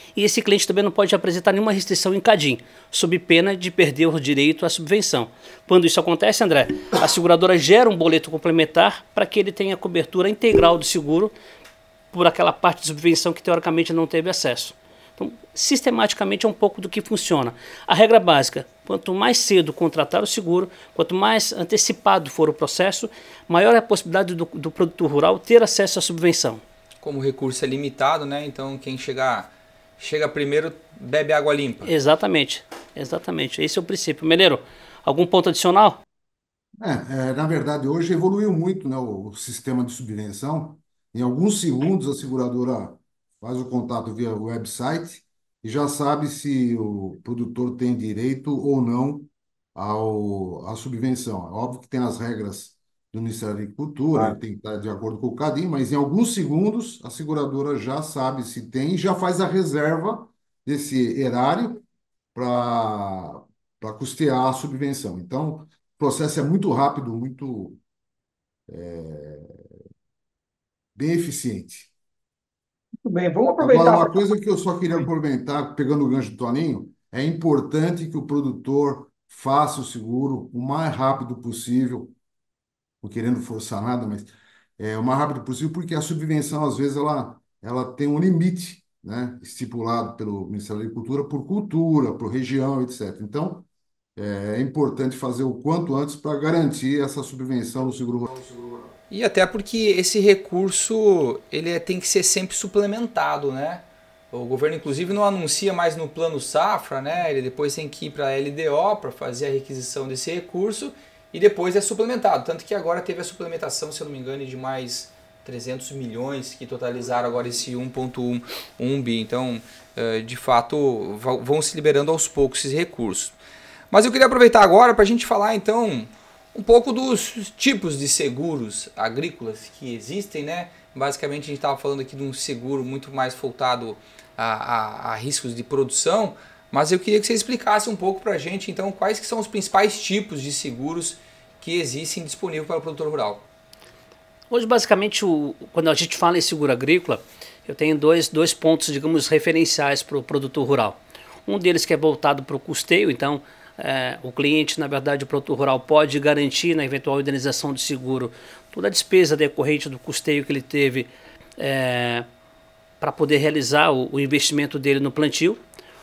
E esse cliente também não pode apresentar nenhuma restrição em CADIM, sob pena de perder o direito à subvenção. Quando isso acontece, André, a seguradora gera um boleto complementar para que ele tenha cobertura integral do seguro por aquela parte de subvenção que teoricamente não teve acesso. Então, sistematicamente é um pouco do que funciona. A regra básica, quanto mais cedo contratar o seguro, quanto mais antecipado for o processo, maior é a possibilidade do, do produtor rural ter acesso à subvenção. Como o recurso é limitado, né? Então quem chegar, chega primeiro bebe água limpa. Exatamente, exatamente. Esse é o princípio. Meleiro, algum ponto adicional? É, é, na verdade, hoje evoluiu muito, né, o, o sistema de subvenção. Em alguns segundos, a seguradora faz o contato via website e já sabe se o produtor tem direito ou não ao, à subvenção. É óbvio que tem as regras do Ministério da Agricultura, ele Claro. tem que estar de acordo com o CADIM, mas em alguns segundos a seguradora já sabe se tem e já faz a reserva desse erário para para custear a subvenção. Então, o processo é muito rápido, muito bem eficiente. Muito bem, vamos Agora, aproveitar uma para... coisa que eu só queria comentar, pegando o gancho do Toninho, é importante que o produtor faça o seguro o mais rápido possível, não querendo forçar nada, mas é o mais rápido possível, porque a subvenção, às vezes, ela, ela tem um limite, né, estipulado pelo Ministério da Agricultura por cultura, por região, etcétera. Então, é importante fazer o quanto antes para garantir essa subvenção no seguro rural. E até porque esse recurso ele é- tem que ser sempre suplementado, né? O governo inclusive não anuncia mais no plano safra, né? Ele depois tem que ir para a L D O para fazer a requisição desse recurso e depois é suplementado. Tanto que agora teve a suplementação, se eu não me engano, de mais trezentos milhões que totalizaram agora esse um vírgula um bi. Então, eh, de fato, va- vão se liberando aos poucos esses recursos. Mas eu queria aproveitar agora para a gente falar então um pouco dos tipos de seguros agrícolas que existem, né? Basicamente a gente estava falando aqui de um seguro muito mais voltado a, a, a riscos de produção, mas eu queria que você explicasse um pouco para a gente então quais que são os principais tipos de seguros que existem disponíveis para o produtor rural. Hoje, basicamente, o, quando a gente fala em seguro agrícola, eu tenho dois, dois pontos, digamos, referenciais para o produtor rural. Um deles que é voltado para o custeio, então é, o cliente, na verdade, o produtor rural pode garantir na eventual indenização de seguro toda a despesa decorrente do custeio que ele teve é, para poder realizar o, o investimento dele no plantio,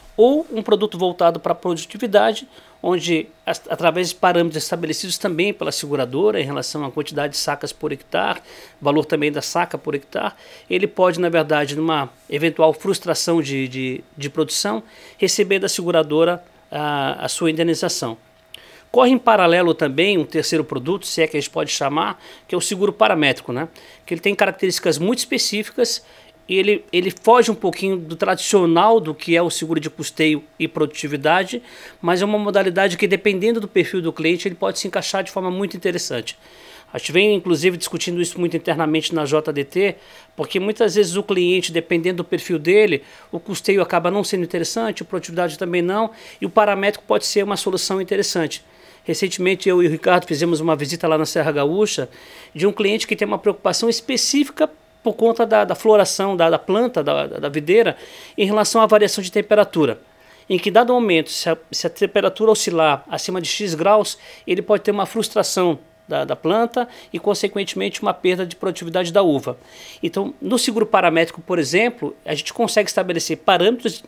ou um produto voltado para a produtividade, onde, através de parâmetros estabelecidos também pela seguradora em relação à quantidade de sacas por hectare, valor também da saca por hectare, ele pode, na verdade, numa eventual frustração de, de, de produção, receber da seguradora a, a sua indenização. Corre em paralelo também um terceiro produto, se é que a gente pode chamar, que é o seguro paramétrico, né? Que ele tem características muito específicas e ele, ele foge um pouquinho do tradicional do que é o seguro de custeio e produtividade, mas é uma modalidade que, dependendo do perfil do cliente, ele pode se encaixar de forma muito interessante. A gente vem, inclusive, discutindo isso muito internamente na J D T, porque muitas vezes o cliente, dependendo do perfil dele, o custeio acaba não sendo interessante, a produtividade também não, e o paramétrico pode ser uma solução interessante. Recentemente, eu e o Ricardo fizemos uma visita lá na Serra Gaúcha de um cliente que tem uma preocupação específica por conta da, da floração da, da planta, da, da videira, em relação à variação de temperatura. Em que, dado momento, se a, se a temperatura oscilar acima de X graus, ele pode ter uma frustração da, da planta e, consequentemente, uma perda de produtividade da uva. Então, no seguro paramétrico, por exemplo, a gente consegue estabelecer parâmetros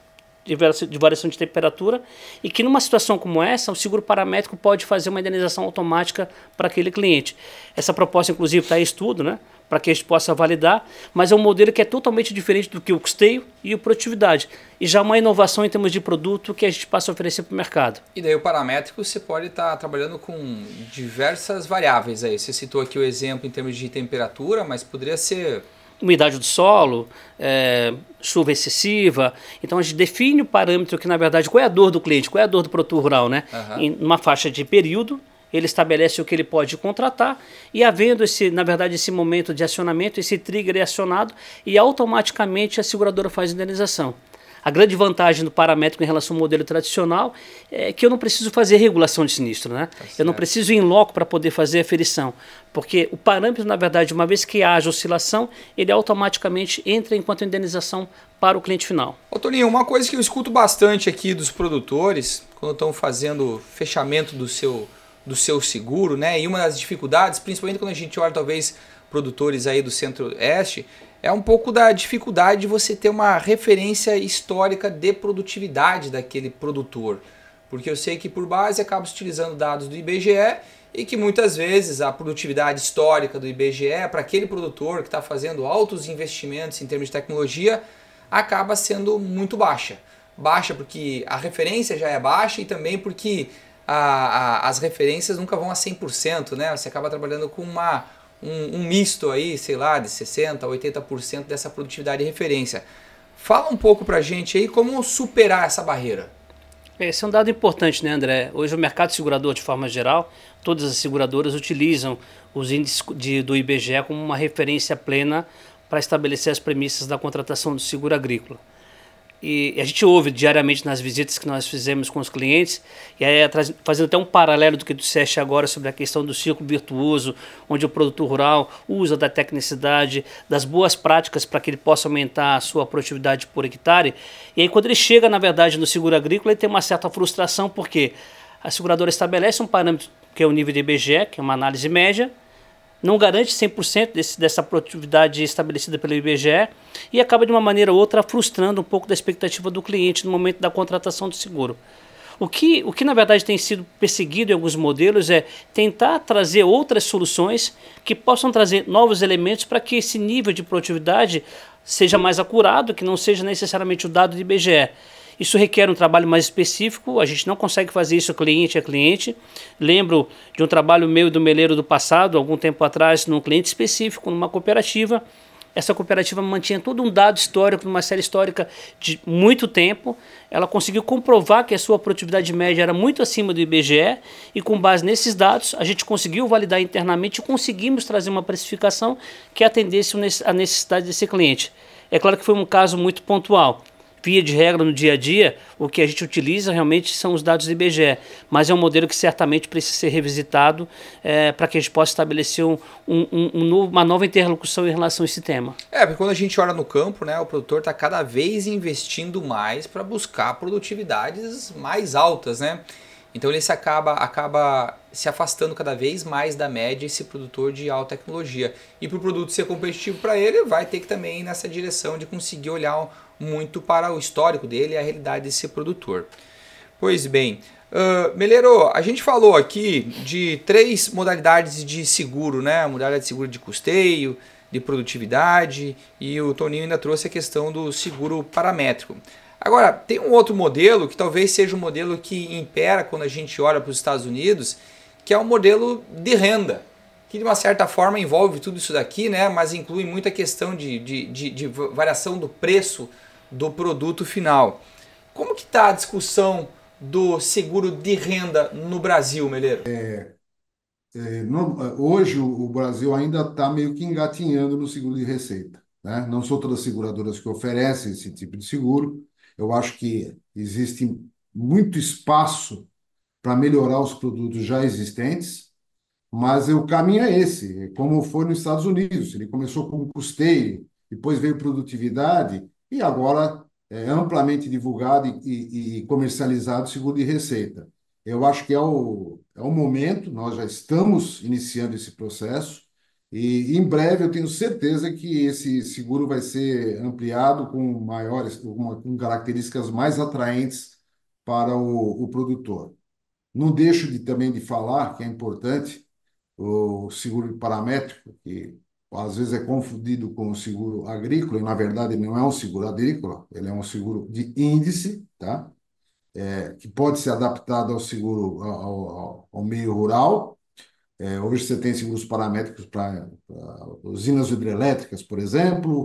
de variação de temperatura e que, numa situação como essa, o seguro paramétrico pode fazer uma indenização automática para aquele cliente. Essa proposta, inclusive, está em estudo, né, para que a gente possa validar, mas é um modelo que é totalmente diferente do que o custeio e a produtividade, e já uma inovação em termos de produto que a gente passa a oferecer para o mercado. E daí o paramétrico você pode estar trabalhando com diversas variáveis aí. Você citou aqui o exemplo em termos de temperatura, mas poderia ser umidade do solo, é, chuva excessiva. Então a gente define o parâmetro que, na verdade, qual é a dor do cliente, qual é a dor do produtor rural, né? Uhum. Em uma faixa de período, ele estabelece o que ele pode contratar e, havendo esse, na verdade, esse momento de acionamento, esse trigger é acionado e automaticamente a seguradora faz a indenização. A grande vantagem do paramétrico em relação ao modelo tradicional é que eu não preciso fazer regulação de sinistro, né? Tá Eu não certo. preciso ir em loco para poder fazer a aferição, porque o parâmetro, na verdade, uma vez que haja oscilação, ele automaticamente entra enquanto indenização para o cliente final. Ô Toninho, uma coisa que eu escuto bastante aqui dos produtores, quando estão fazendo fechamento do seu, do seu seguro, né? E uma das dificuldades, principalmente quando a gente olha talvez produtores aí do Centro-Oeste, é um pouco da dificuldade de você ter uma referência histórica de produtividade daquele produtor. Porque eu sei que por base acaba utilizando dados do I B G E e que muitas vezes a produtividade histórica do I B G E para aquele produtor que está fazendo altos investimentos em termos de tecnologia acaba sendo muito baixa. Baixa porque a referência já é baixa e também porque a, a, as referências nunca vão a cem por cento, né? Você acaba trabalhando com uma Um, um misto aí, sei lá, de sessenta por cento a oitenta por cento dessa produtividade de referência. Fala um pouco pra gente aí como superar essa barreira. Esse é um dado importante, né, André? Hoje o mercado segurador, de forma geral, todas as seguradoras utilizam os índices de, do I B G E como uma referência plena para estabelecer as premissas da contratação do seguro agrícola. E a gente ouve diariamente nas visitas que nós fizemos com os clientes, e aí fazendo até um paralelo do que tu disseste agora sobre a questão do ciclo virtuoso, onde o produtor rural usa da tecnicidade, das boas práticas para que ele possa aumentar a sua produtividade por hectare. E aí quando ele chega, na verdade, no seguro agrícola, ele tem uma certa frustração, porque a seguradora estabelece um parâmetro que é o nível de I B G E, que é uma análise média, não garante cem por cento desse, dessa produtividade estabelecida pelo I B G E e acaba de uma maneira ou outra frustrando um pouco da expectativa do cliente no momento da contratação do seguro. O que, o que na verdade tem sido perseguido em alguns modelos é tentar trazer outras soluções que possam trazer novos elementos para que esse nível de produtividade seja mais acurado, que não seja necessariamente o dado do I B G E. Isso requer um trabalho mais específico, a gente não consegue fazer isso cliente a cliente. Lembro de um trabalho meu e do Meleiro do passado, algum tempo atrás, num cliente específico, numa cooperativa. Essa cooperativa mantinha todo um dado histórico, numa série histórica de muito tempo. Ela conseguiu comprovar que a sua produtividade média era muito acima do I B G E e com base nesses dados a gente conseguiu validar internamente e conseguimos trazer uma precificação que atendesse a necessidade desse cliente. É claro que foi um caso muito pontual. Via de regra no dia a dia, o que a gente utiliza realmente são os dados do I B G E, mas é um modelo que certamente precisa ser revisitado é, para que a gente possa estabelecer um, um, um, uma nova interlocução em relação a esse tema. É, porque quando a gente olha no campo, né, o produtor está cada vez investindo mais para buscar produtividades mais altas, né? Então ele se acaba, acaba se afastando cada vez mais da média, esse produtor de alta tecnologia. E para o produto ser competitivo para ele, vai ter que também ir nessa direção de conseguir olhar muito para o histórico dele e a realidade desse produtor. Pois bem, uh, Meleiro, a gente falou aqui de três modalidades de seguro, né? A modalidade de seguro de custeio, de produtividade, e o Toninho ainda trouxe a questão do seguro paramétrico. Agora, tem um outro modelo que talvez seja um modelo que impera quando a gente olha para os Estados Unidos, que é o modelo de renda, que de uma certa forma envolve tudo isso daqui, né? Mas inclui muita questão de, de, de, de variação do preço do produto final. Como que está a discussão do seguro de renda no Brasil, Meleiro? É, é, no- hoje o, o Brasil ainda está meio que engatinhando no seguro de receita, né? Não são todas as seguradoras que oferecem esse tipo de seguro. Eu acho que existe muito espaço para melhorar os produtos já existentes, mas o caminho é esse, é como foi nos Estados Unidos. Ele começou com custeio, depois veio produtividade e agora é amplamente divulgado e, e- e comercializado o seguro de receita. Eu acho que é o, é o momento, nós já estamos iniciando esse processo e em breve eu tenho certeza que esse seguro vai ser ampliado com maiores, com, com características mais atraentes para o, o produtor. Não deixo de, também de falar que é importante o seguro paramétrico, que às vezes é confundido com o seguro agrícola, e na verdade não é um seguro agrícola, ele é um seguro de índice, tá? É, que pode ser adaptado ao seguro, ao, ao, ao meio rural. É, hoje você tem seguros paramétricos para usinas hidrelétricas, por exemplo,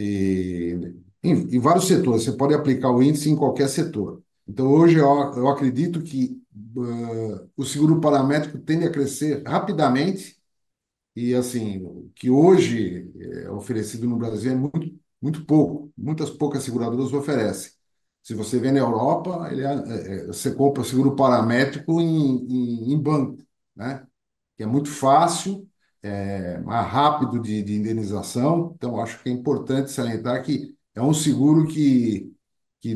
e em, em vários setores. Você pode aplicar o índice em qualquer setor. Então, hoje eu, eu acredito que uh, o seguro paramétrico tende a crescer rapidamente e, assim, o que hoje é oferecido no Brasil é muito, muito pouco. Muitas poucas seguradoras oferecem. Se você vê na Europa, ele é, é, é, você compra seguro paramétrico em, em, em banco, né? Que é muito fácil, é mais rápido de, de indenização. Então, acho que é importante salientar que é um seguro que, que,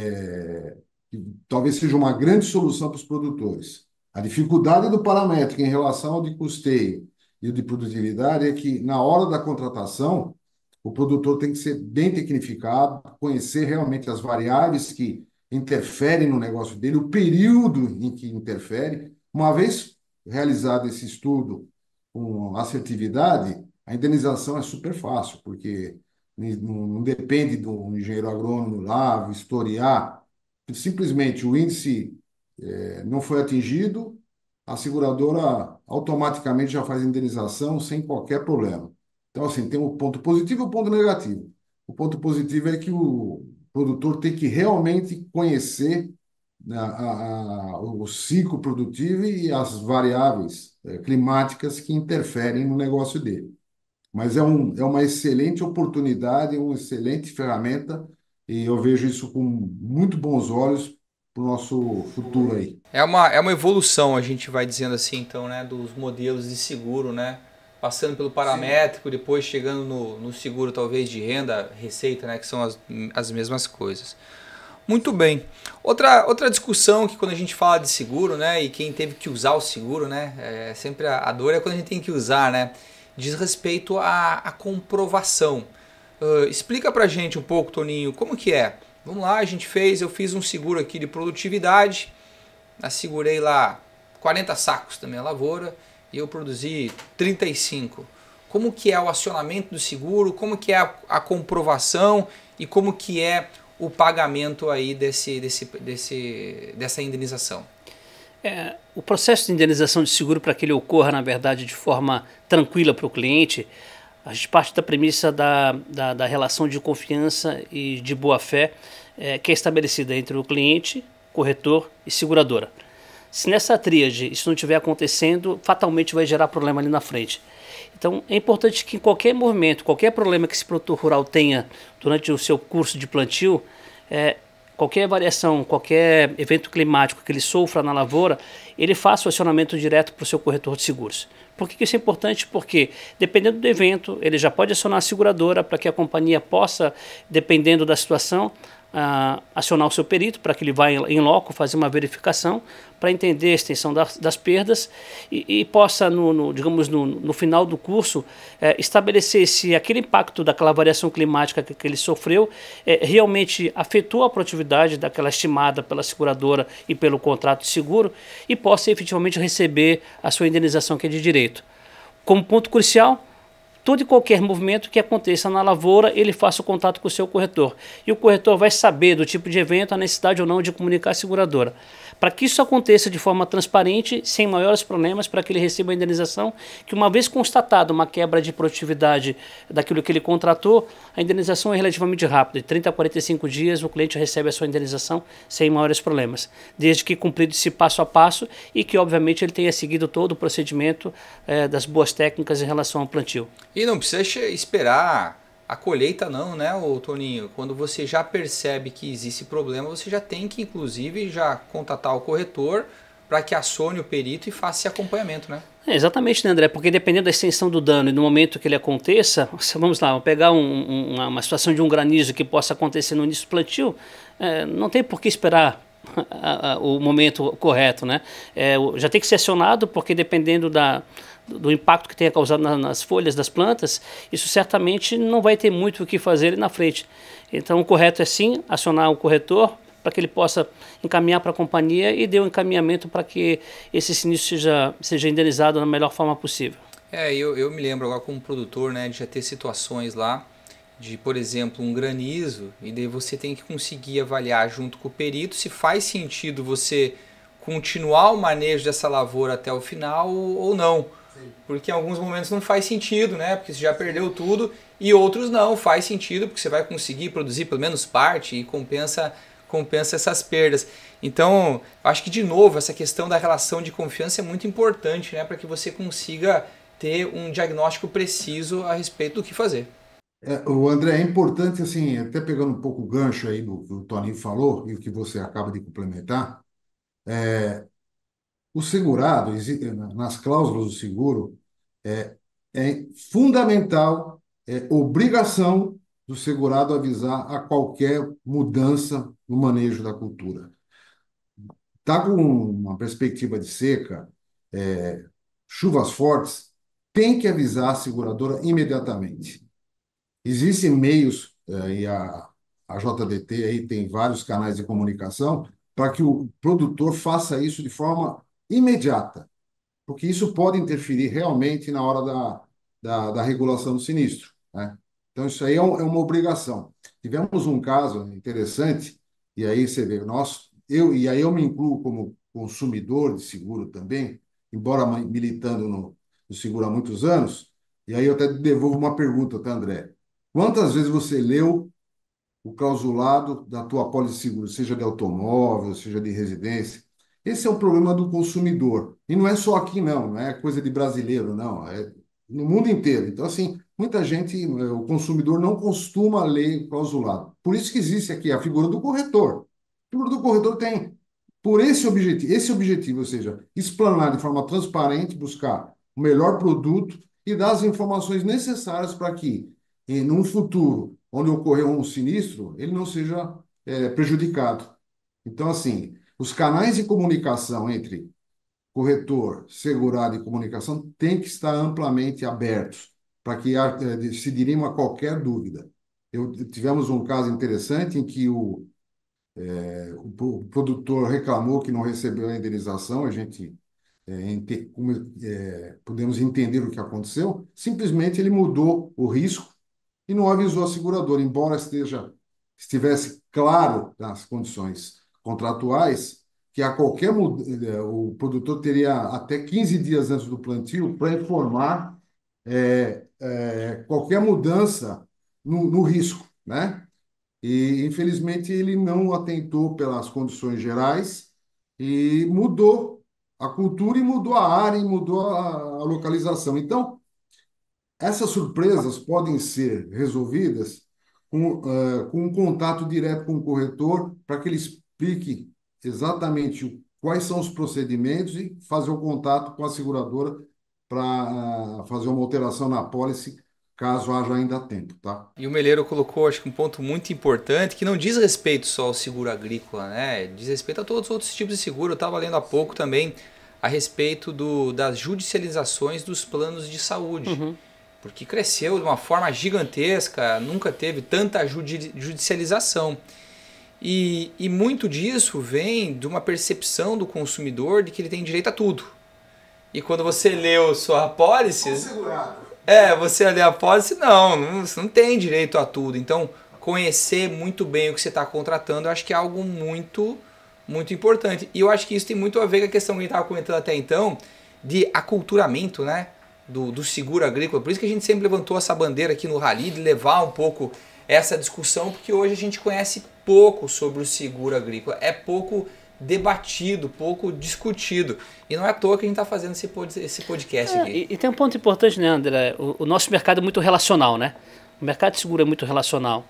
é, que talvez seja uma grande solução para os produtores. A dificuldade do paramétrico em relação ao de custeio e o de produtividade é que, na hora da contratação, o produtor tem que ser bem tecnificado, conhecer realmente as variáveis que interferem no negócio dele, o período em que interfere. Uma vez realizado esse estudo com assertividade, a indenização é super fácil, porque não, não depende do engenheiro agrônomo lá vistoriar. Simplesmente o índice eh, não foi atingido, a seguradora automaticamente já faz a indenização sem qualquer problema. Então, assim, tem o ponto positivo e o ponto negativo. O ponto positivo é que o produtor tem que realmente conhecer, né, a, a, o ciclo produtivo e as variáveis eh, climáticas que interferem no negócio dele. Mas é, um, é uma excelente oportunidade, uma excelente ferramenta, e eu vejo isso com muito bons olhos para o nosso futuro aí. É uma, é uma evolução, a gente vai dizendo assim, então, né, dos modelos de seguro, né, passando pelo paramétrico, Sim. depois chegando no, no seguro talvez de renda, receita, né, que são as, as mesmas coisas. Muito bem. Outra, outra discussão que quando a gente fala de seguro, né, e quem teve que usar o seguro, né, é sempre a, a dor é quando a gente tem que usar, né, diz respeito à, à comprovação. Uh, explica pra gente um pouco, Toninho, como que é? Vamos lá, a gente fez, eu fiz um seguro aqui de produtividade, assegurei lá quarenta sacos da minha lavoura e eu produzi trinta e cinco. Como que é o acionamento do seguro, como que é a, a comprovação e como que é o pagamento aí desse, desse, desse, dessa indenização? É, o processo de indenização de seguro, para que ele ocorra, na verdade, de forma tranquila para o cliente, a gente parte da premissa da, da, da relação de confiança e de boa-fé é, que é estabelecida entre o cliente, corretor e seguradora. Se nessa tríade isso não estiver acontecendo, fatalmente vai gerar problema ali na frente. Então é importante que em qualquer movimento, qualquer problema que esse produtor rural tenha durante o seu curso de plantio, é, qualquer variação, qualquer evento climático que ele sofra na lavoura, ele faça o acionamento direto para o seu corretor de seguros. Por que isso é importante? Porque, dependendo do evento, ele já pode acionar a seguradora para que a companhia possa, dependendo da situação, uh, acionar o seu perito para que ele vá em loco fazer uma verificação para entender a extensão das, das perdas e, e possa, no, no, digamos, no, no final do curso, eh, estabelecer se aquele impacto daquela variação climática que, que ele sofreu eh, realmente afetou a produtividade daquela estimada pela seguradora e pelo contrato de seguro e possa efetivamente receber a sua indenização que é de direito. Como ponto crucial, todo e qualquer movimento que aconteça na lavoura, ele faça o contato com o seu corretor. E o corretor vai saber do tipo de evento, a necessidade ou não de comunicar a seguradora. Para que isso aconteça de forma transparente, sem maiores problemas, para que ele receba a indenização, que uma vez constatada uma quebra de produtividade daquilo que ele contratou, a indenização é relativamente rápida. De trinta a quarenta e cinco dias, o cliente recebe a sua indenização sem maiores problemas. Desde que cumprido esse passo a passo e que, obviamente, ele tenha seguido todo o procedimento eh, das boas técnicas em relação ao plantio. E não precisa esperar a colheita não, né, ô Toninho? Quando você já percebe que existe problema, você já tem que, inclusive, já contatar o corretor para que acione o perito e faça esse acompanhamento, né? É, exatamente, né, André? Porque dependendo da extensão do dano e no momento que ele aconteça, vamos lá, vamos pegar um, um, uma, uma situação de um granizo que possa acontecer no início do plantio, é, não tem por que esperar a, a, o momento correto, né? É, já tem que ser acionado, porque dependendo da... do impacto que tenha causado nas folhas das plantas, isso certamente não vai ter muito o que fazer ali na frente. Então o correto é sim acionar o corretor para que ele possa encaminhar para a companhia e dê um encaminhamento para que esse sinistro seja, seja indenizado da melhor forma possível. É, eu, eu me lembro agora como produtor, né, de já ter situações lá de, por exemplo, um granizo, e daí você tem que conseguir avaliar junto com o perito se faz sentido você continuar o manejo dessa lavoura até o final ou não. Porque em alguns momentos não faz sentido, né? Porque você já perdeu tudo, e outros não, faz sentido, porque você vai conseguir produzir pelo menos parte e compensa, compensa essas perdas. Então, acho que de novo, essa questão da relação de confiança é muito importante, né? Para que você consiga ter um diagnóstico preciso a respeito do que fazer. É, o André, é importante, assim, até pegando um pouco o gancho aí do que o Toninho falou e o que você acaba de complementar, o segurado, exi- nas cláusulas do seguro, é, é fundamental, é obrigação do segurado avisar a qualquer mudança no manejo da cultura. Está com uma perspectiva de seca, é, chuvas fortes, tem que avisar a seguradora imediatamente. Existem meios, eh, e a, a J D T aí tem vários canais de comunicação para que o produtor faça isso de forma imediata, porque isso pode interferir realmente na hora da, da, da regulação do sinistro, né? Então, isso aí é, um- é uma obrigação. Tivemos um caso interessante, e aí você vê, nós, eu, e aí eu me incluo como consumidor de seguro também, embora ma- militando no, no seguro há muitos anos, e aí eu até devolvo uma pergunta, tá, André? Quantas vezes você leu o clausulado da tua apólice de seguro, seja de automóvel, seja de residência? Esse é o problema do consumidor. E não é só aqui, não, não é coisa de brasileiro, não, é no mundo inteiro. Então, assim, muita gente, eh, o consumidor não costuma ler o clausulado. Por isso que existe aqui a figura do corretor. A figura do corretor tem, por esse objetivo, esse objetivo, ou seja, explanar de forma transparente, buscar o melhor produto e dar as informações necessárias para que, em num futuro onde ocorreu um sinistro, ele não seja eh, prejudicado. Então, assim, os canais de comunicação entre corretor, segurado e comunicação têm que estar amplamente abertos para que eh, se dirima a qualquer dúvida. Eu, tivemos um caso interessante em que o, eh, o, pro- o produtor reclamou que não recebeu a indenização, a gente eh, ente- como, eh, podemos entender o que aconteceu, simplesmente ele mudou o risco e não avisou a seguradora, embora esteja, estivesse claro nas condições contratuais que a qualquer mu- eh, o produtor teria até quinze dias antes do plantio para informar eh, eh, qualquer mudança no, no risco, né? E infelizmente ele não atentou pelas condições gerais e mudou a cultura e mudou a área e mudou a, a localização. Então, essas surpresas podem ser resolvidas com, eh, com um contato direto com o corretor para que ele explique exatamente o- quais são os procedimentos e fazer o contato com a seguradora para fazer uma alteração na pólice, caso haja ainda tempo, tá? E o Meleiro colocou, acho que um ponto muito importante, que não diz respeito só ao seguro agrícola, né? Diz respeito a todos os outros tipos de seguro. Eu estava lendo há pouco também a respeito do, das judicializações dos planos de saúde. Uhum. Porque cresceu de uma forma gigantesca, nunca teve tanta judi judicialização. E, e muito disso vem de uma percepção do consumidor de que ele tem direito a tudo. E quando você leu sua apólice, é, você lê a apólice, não, não, você não tem direito a tudo. Então, conhecer muito bem o que você está contratando, eu acho que é algo muito, muito importante. E eu acho que isso tem muito a ver com a questão que a gente estava comentando até então, de aculturamento, né? Do, do seguro agrícola. Por isso que a gente sempre levantou essa bandeira aqui no Rally, de levar um pouco essa discussão, porque hoje a gente conhece pouco sobre o seguro agrícola. É pouco debatido, pouco discutido. E não é à toa que a gente está fazendo esse, pod esse podcast É, aqui. e, e tem um ponto importante, né, André? O, o nosso mercado é muito relacional, né? O mercado de seguro é muito relacional.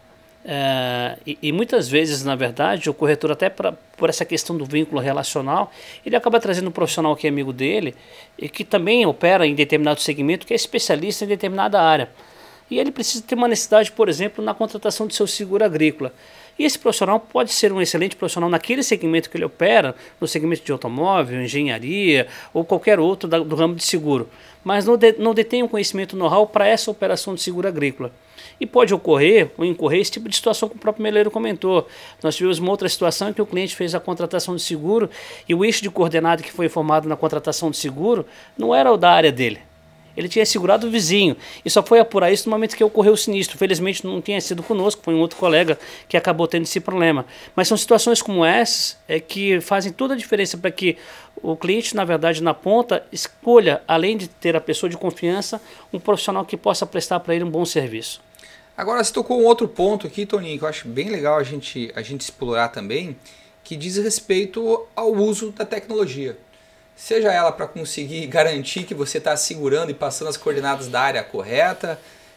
É, e, e muitas vezes, na verdade, o corretor, até pra, por essa questão do vínculo relacional, ele acaba trazendo um profissional que é amigo dele e que também opera em determinado segmento, que é especialista em determinada área. E ele precisa ter uma necessidade, por exemplo, na contratação do seu seguro agrícola. E esse profissional pode ser um excelente profissional naquele segmento que ele opera, no segmento de automóvel, engenharia ou qualquer outro da, do ramo de seguro, mas não, de, não detém um conhecimento know-how para essa operação de seguro agrícola. E pode ocorrer ou incorrer esse tipo de situação que o próprio Meleiro comentou. Nós tivemos uma outra situação em que o cliente fez a contratação de seguro e o eixo de coordenada que foi informado na contratação de seguro não era o da área dele. Ele tinha segurado o vizinho e só foi apurar isso no momento que ocorreu o sinistro. Felizmente não tinha sido conosco, foi um outro colega que acabou tendo esse problema. Mas são situações como essas é que fazem toda a diferença para que o cliente, na verdade, na ponta, escolha, além de ter a pessoa de confiança, um profissional que possa prestar para ele um bom serviço. Agora você tocou um outro ponto aqui, Toninho, que eu acho bem legal a gente, a gente explorar também, que diz respeito ao uso da tecnologia. Seja ela para conseguir garantir que você está segurando e passando as coordenadas da área correta,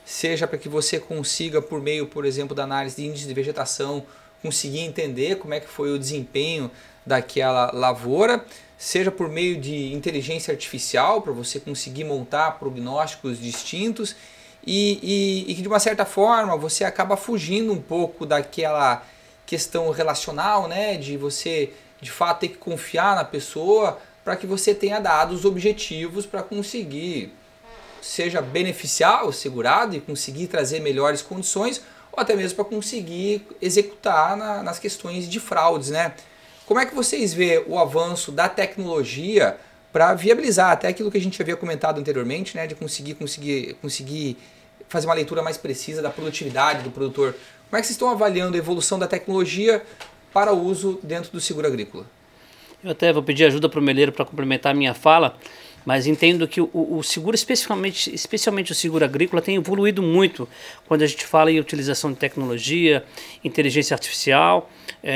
seja para que você consiga, por meio, por exemplo, da análise de índice de vegetação, conseguir entender como é que foi o desempenho daquela lavoura, seja por meio de inteligência artificial, para você conseguir montar prognósticos distintos, e, e, e que de uma certa forma você acaba fugindo um pouco daquela questão relacional, né, de você de fato ter que confiar na pessoa para que você tenha dados objetivos para conseguir, seja beneficiar o segurado e conseguir trazer melhores condições, ou até mesmo para conseguir executar na, nas questões de fraudes, né? Como é que vocês vê o avanço da tecnologia para viabilizar até aquilo que a gente havia comentado anteriormente, né, de conseguir, conseguir, conseguir fazer uma leitura mais precisa da produtividade do produtor? Como é que vocês estão avaliando a evolução da tecnologia para o uso dentro do seguro agrícola? Eu até vou pedir ajuda para o Meleiro para complementar a minha fala, mas entendo que o, o seguro, especificamente, especialmente o seguro agrícola, tem evoluído muito quando a gente fala em utilização de tecnologia, inteligência artificial,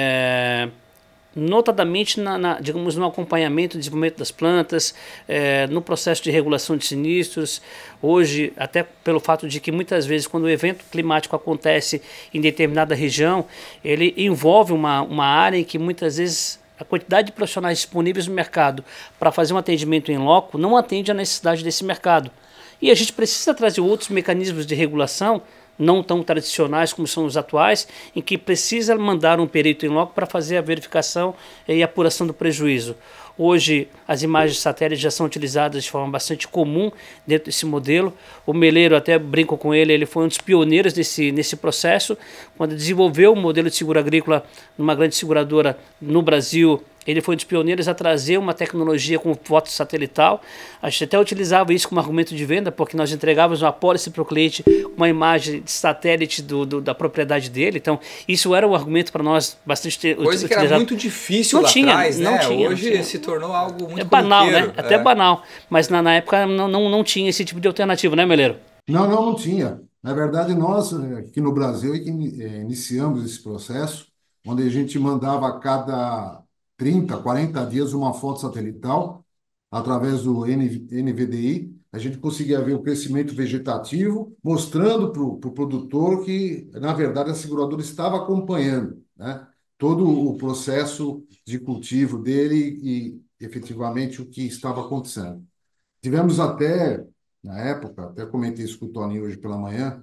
é, notadamente na, na, digamos, no acompanhamento e desenvolvimento das plantas, é, no processo de regulação de sinistros. Hoje, até pelo fato de que muitas vezes quando o evento climático acontece em determinada região, ele envolve uma, uma área em que muitas vezes a quantidade de profissionais disponíveis no mercado para fazer um atendimento em loco não atende à necessidade desse mercado. E a gente precisa trazer outros mecanismos de regulação, não tão tradicionais como são os atuais, em que precisa mandar um perito em loco para fazer a verificação e apuração do prejuízo. Hoje, as imagens de satélite já são utilizadas de forma bastante comum dentro desse modelo. O Meleiro, até brinco com ele, ele foi um dos pioneiros desse, nesse processo. Quando desenvolveu o modelo de seguro agrícola numa grande seguradora no Brasil, ele foi um dos pioneiros a trazer uma tecnologia com foto satelital. A gente até utilizava isso como argumento de venda, porque nós entregávamos uma apólice para o cliente com uma imagem de satélite do, do, da propriedade dele. Então, isso era um argumento para nós bastante utilizado. Coisa que era muito difícil não lá tinha, atrás, não né? Tinha, Hoje não tinha. se tornou algo muito é banal, corriqueiro. né? Até é. banal. Mas na, na época não, não, não tinha esse tipo de alternativa, né, Meleiro? Não, não, não tinha. Na verdade, nós aqui no Brasil é que iniciamos esse processo, onde a gente mandava a cada trinta, quarenta dias uma foto satelital, através do N V D I, a gente conseguia ver o crescimento vegetativo, mostrando para o pro produtor que, na verdade, a seguradora estava acompanhando, né, todo o processo de cultivo dele e, efetivamente, o que estava acontecendo. Tivemos até, na época, até comentei isso com o Toninho hoje pela manhã,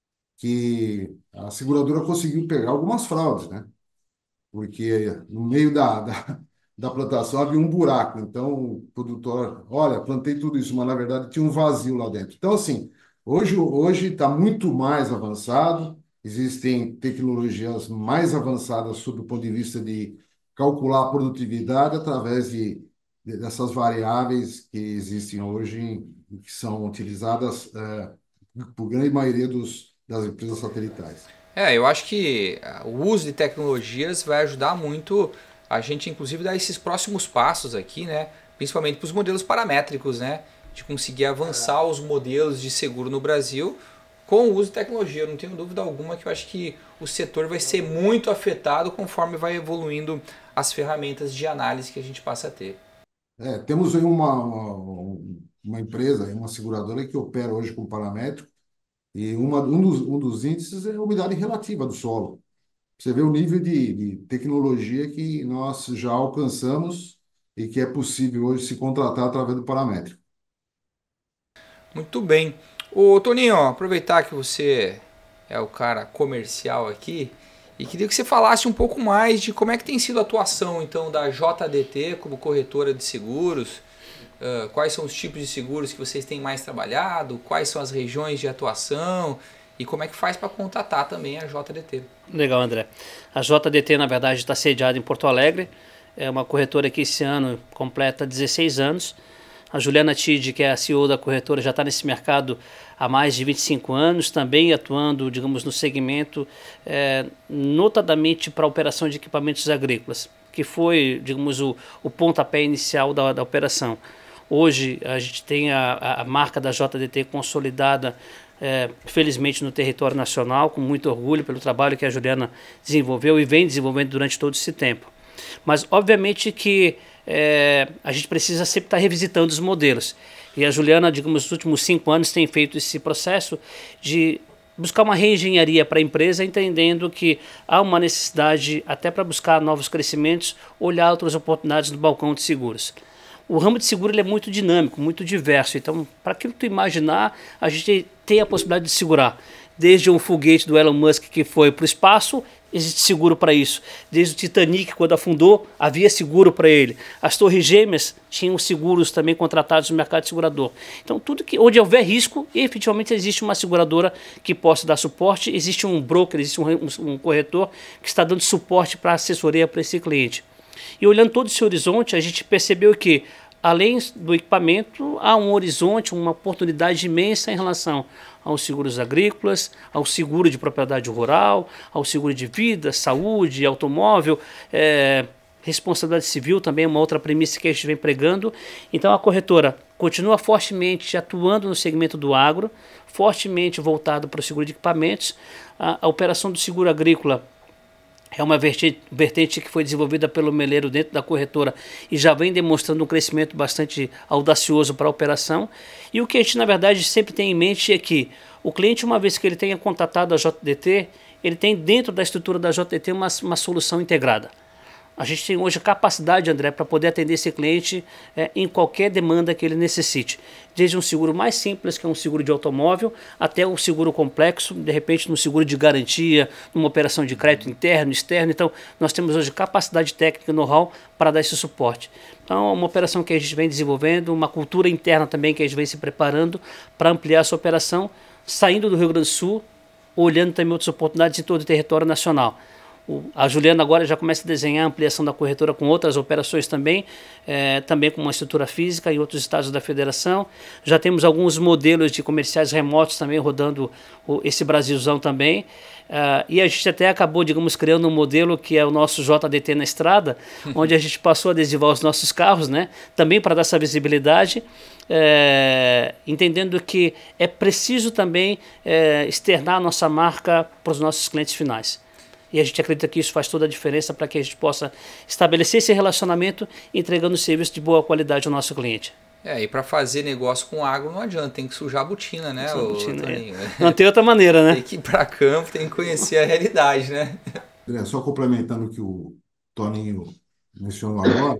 que a seguradora conseguiu pegar algumas fraudes, né? Porque no meio da, da, da plantação havia um buraco. Então, o produtor, olha, plantei tudo isso, mas na verdade tinha um vazio lá dentro. Então, assim, hoje hoje está muito mais avançado, existem tecnologias mais avançadas sob o ponto de vista de calcular a produtividade através de, de dessas variáveis que existem hoje e que são utilizadas é, por grande maioria dos, das empresas satelitais. É, eu acho que o uso de tecnologias vai ajudar muito a gente, inclusive, dar esses próximos passos aqui, né? Principalmente para os modelos paramétricos, né? De conseguir avançar os modelos de seguro no Brasil com o uso de tecnologia. Eu não tenho dúvida alguma que eu acho que o setor vai ser muito afetado conforme vai evoluindo as ferramentas de análise que a gente passa a ter. É, temos aí uma, uma, uma empresa, uma seguradora que opera hoje com paramétrico, e uma, um, dos, um dos índices é a umidade relativa do solo. Você vê o nível de, de tecnologia que nós já alcançamos e que é possível hoje se contratar através do paramétrico. Muito bem. Ô Toninho, aproveitar que você é o cara comercial aqui e queria que você falasse um pouco mais de como é que tem sido a atuação então da J D T como corretora de seguros. Uh, quais são os tipos de seguros que vocês têm mais trabalhado, quais são as regiões de atuação e como é que faz para contatar também a J D T. Legal, André. A J D T, na verdade, está sediada em Porto Alegre, é uma corretora que esse ano completa dezesseis anos. A Juliana Tide, que é a C E O da corretora, já está nesse mercado há mais de vinte e cinco anos, também atuando, digamos, no segmento, é, notadamente para a operação de equipamentos agrícolas, que foi, digamos, o, o pontapé inicial da, da operação. Hoje a gente tem a, a marca da J D T consolidada, é, felizmente, no território nacional, com muito orgulho pelo trabalho que a Juliana desenvolveu e vem desenvolvendo durante todo esse tempo. Mas, obviamente, que é, a gente precisa sempre estar revisitando os modelos. E a Juliana, digamos, nos últimos cinco anos tem feito esse processo de buscar uma reengenharia para a empresa, entendendo que há uma necessidade, até para buscar novos crescimentos, olhar outras oportunidades no balcão de seguros. O ramo de seguro ele é muito dinâmico, muito diverso. Então, para aquilo que tu imaginar, a gente tem a possibilidade de segurar. Desde um foguete do Elon Musk que foi para o espaço, existe seguro para isso. Desde o Titanic, quando afundou, havia seguro para ele. As Torres Gêmeas tinham seguros também contratados no mercado segurador. Então, tudo que onde houver risco, efetivamente existe uma seguradora que possa dar suporte, existe um broker, existe um, um, um corretor que está dando suporte para assessoria para esse cliente. E olhando todo esse horizonte, a gente percebeu que, além do equipamento, há um horizonte, uma oportunidade imensa em relação aos seguros agrícolas, ao seguro de propriedade rural, ao seguro de vida, saúde, automóvel, é, responsabilidade civil também é uma outra premissa que a gente vem pregando. Então a corretora continua fortemente atuando no segmento do agro, fortemente voltado para o seguro de equipamentos. A, a operação do seguro agrícola é uma vertente que foi desenvolvida pelo Meleiro dentro da corretora e já vem demonstrando um crescimento bastante audacioso para a operação. E o que a gente, na verdade, sempre tem em mente é que o cliente, uma vez que ele tenha contatado a J D T, ele tem dentro da estrutura da J D T uma, uma solução integrada. A gente tem hoje a capacidade, André, para poder atender esse cliente é, em qualquer demanda que ele necessite. Desde um seguro mais simples, que é um seguro de automóvel, até um seguro complexo, de repente num seguro de garantia, numa operação de crédito interno, externo. Então, nós temos hoje capacidade técnica e know-how para dar esse suporte. Então, é uma operação que a gente vem desenvolvendo, uma cultura interna também que a gente vem se preparando para ampliar essa operação, saindo do Rio Grande do Sul, olhando também outras oportunidades em todo o território nacional. A Juliana agora já começa a desenhar a ampliação da corretora com outras operações também, é, também com uma estrutura física em outros estados da federação. Já temos alguns modelos de comerciais remotos também rodando o, esse Brasilzão também. Uh, e a gente até acabou, digamos, criando um modelo que é o nosso J D T na estrada, onde a gente passou a adesivar os nossos carros, né, também para dar essa visibilidade, é, entendendo que é preciso também é, externar a nossa marca para os nossos clientes finais. E a gente acredita que isso faz toda a diferença para que a gente possa estabelecer esse relacionamento entregando serviço de boa qualidade ao nosso cliente. É, e para fazer negócio com agro não adianta, tem que sujar a botina, né? A botina, é. Não tem outra maneira, né? Tem que ir para campo, tem que conhecer a realidade, né? André, só complementando o que o Toninho mencionou agora,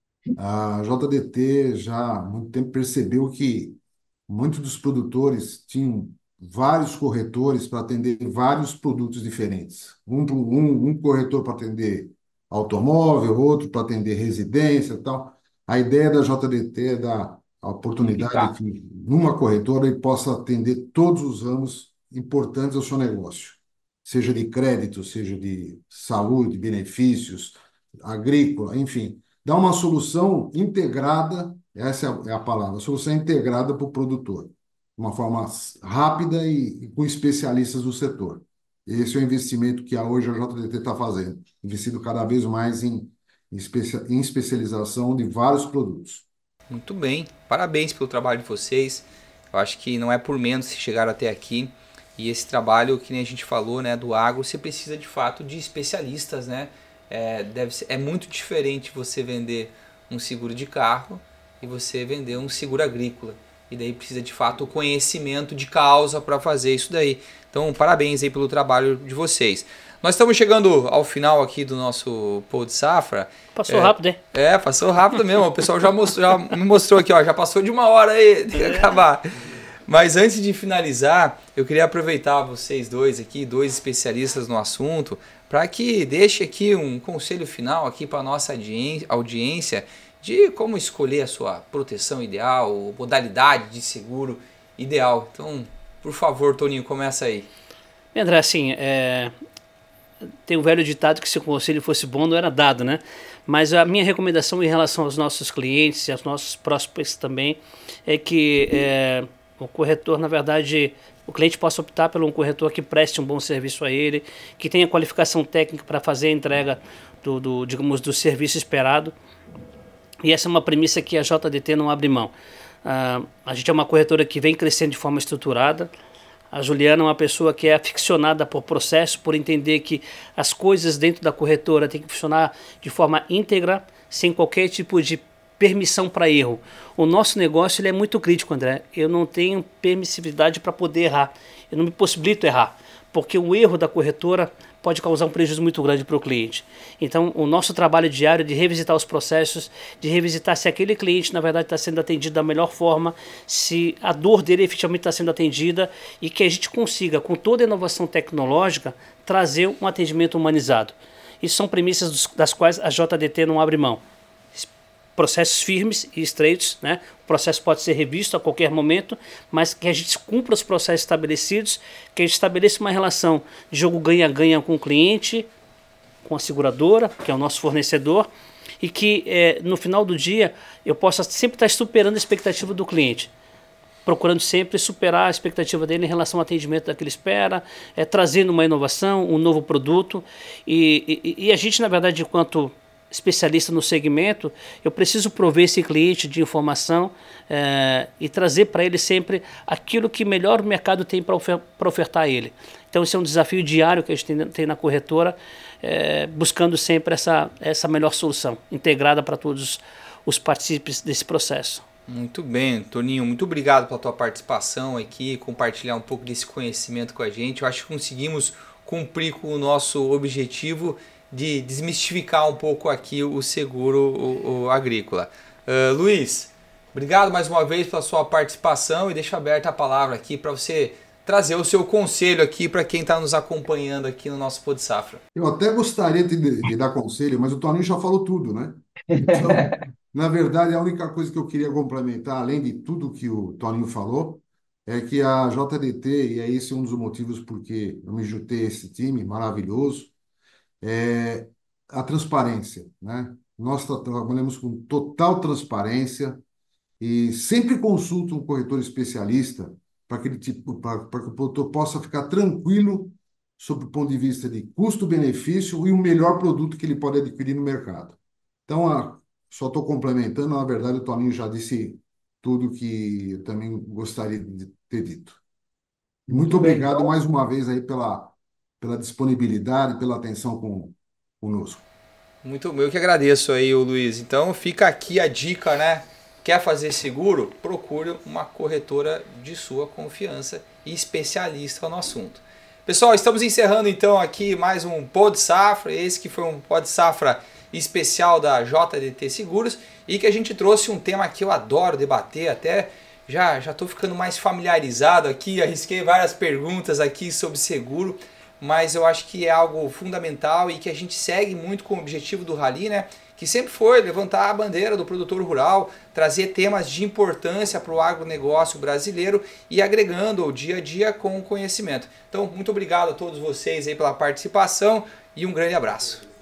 a J D T já há muito tempo percebeu que muitos dos produtores tinham vários corretores para atender vários produtos diferentes. Um, um, um corretor para atender automóvel, outro para atender residência e tal. A ideia da J D T é dar a oportunidade de que numa corretora ele possa atender todos os ramos importantes ao seu negócio, seja de crédito, seja de saúde, benefícios, agrícola, enfim. Dá uma solução integrada, essa é a palavra, solução integrada para o produtor, de uma forma rápida e, e com especialistas do setor. Esse é o investimento que hoje a J D T está fazendo, investindo cada vez mais em, em, especia, em especialização de vários produtos. Muito bem, parabéns pelo trabalho de vocês. Eu acho que não é por menos se chegaram até aqui. E esse trabalho, que nem a gente falou, né, do agro, você precisa de fato de especialistas, né? É, deve ser, é muito diferente você vender um seguro de carro e você vender um seguro agrícola. E daí precisa de fato o conhecimento de causa para fazer isso daí. Então, parabéns aí pelo trabalho de vocês. Nós estamos chegando ao final aqui do nosso Pod Safra. Passou é, rápido, hein? É, passou rápido mesmo. O pessoal já, mostrou, já me mostrou aqui, ó, já passou de uma hora aí, tem que acabar. Mas antes de finalizar, eu queria aproveitar vocês dois aqui, dois especialistas no assunto, para que deixe aqui um conselho final aqui para a nossa audiência de como escolher a sua proteção ideal, modalidade de seguro ideal. Então, por favor, Toninho, começa aí. André, assim, é... tem um velho ditado que se o conselho fosse bom não era dado, né? Mas a minha recomendação em relação aos nossos clientes e aos nossos prospects também é que é, o corretor, na verdade, o cliente possa optar por um corretor que preste um bom serviço a ele, que tenha qualificação técnica para fazer a entrega do, do, digamos, do serviço esperado. E essa é uma premissa que a J D T não abre mão. Uh, a gente é uma corretora que vem crescendo de forma estruturada. A Juliana é uma pessoa que é aficionada por processo, por entender que as coisas dentro da corretora têm que funcionar de forma íntegra, sem qualquer tipo de permissão para erro. O nosso negócio ele é muito crítico, André. Eu não tenho permissividade para poder errar. Eu não me possibilito errar, porque o erro da corretora pode causar um prejuízo muito grande para o cliente. Então, o nosso trabalho diário é de revisitar os processos, de revisitar se aquele cliente, na verdade, está sendo atendido da melhor forma, se a dor dele efetivamente está sendo atendida e que a gente consiga, com toda a inovação tecnológica, trazer um atendimento humanizado. Isso são premissas dos, das quais a J D T não abre mão. Processos firmes e estreitos, né? O processo pode ser revisto a qualquer momento, mas que a gente cumpra os processos estabelecidos, que a gente estabeleça uma relação de jogo ganha-ganha com o cliente, com a seguradora, que é o nosso fornecedor, e que é, no final do dia eu possa sempre estar superando a expectativa do cliente, procurando sempre superar a expectativa dele em relação ao atendimento daquele espera, é, trazendo uma inovação, um novo produto, e, e, e a gente, na verdade, enquanto especialista no segmento, eu preciso prover esse cliente de informação é, e trazer para ele sempre aquilo que melhor o mercado tem para ofer ofertar a ele. Então esse é um desafio diário que a gente tem, tem na corretora, é, buscando sempre essa, essa melhor solução, integrada para todos os participantes desse processo. Muito bem, Toninho, muito obrigado pela tua participação aqui, compartilhar um pouco desse conhecimento com a gente. Eu acho que conseguimos cumprir com o nosso objetivo de desmistificar um pouco aqui o seguro o, o agrícola. Uh, Luiz, obrigado mais uma vez pela sua participação e deixo aberta a palavra aqui para você trazer o seu conselho aqui para quem está nos acompanhando aqui no nosso Pod Safra. Eu até gostaria de, de dar conselho, mas o Toninho já falou tudo, né? Então, na verdade, a única coisa que eu queria complementar, além de tudo que o Toninho falou, é que a J D T, e é esse um dos motivos porque eu me juntei a esse time maravilhoso, é a transparência, né? Nós tra- trabalhamos com total transparência e sempre consulto um corretor especialista para que, ele, tipo, para, para que o produtor possa ficar tranquilo sob o ponto de vista de custo-benefício e o melhor produto que ele pode adquirir no mercado. Então, a, só estou complementando, na verdade, o Toninho já disse tudo que eu também gostaria de ter dito. Muito, Muito bem, obrigado então, mais uma vez aí pela, pela disponibilidade, pela atenção com, conosco. Muito, eu que agradeço aí, o Luiz. Então fica aqui a dica, né? Quer fazer seguro? Procure uma corretora de sua confiança e especialista no assunto. Pessoal, estamos encerrando então aqui mais um Pod Safra, esse que foi um Pod Safra especial da J D T Seguros e que a gente trouxe um tema que eu adoro debater, até já já estou ficando mais familiarizado aqui, arrisquei várias perguntas aqui sobre seguro, mas eu acho que é algo fundamental e que a gente segue muito com o objetivo do Rally, né? Que sempre foi levantar a bandeira do produtor rural, trazer temas de importância para o agronegócio brasileiro e agregando ao dia a dia com o conhecimento. Então, muito obrigado a todos vocês aí pela participação e um grande abraço.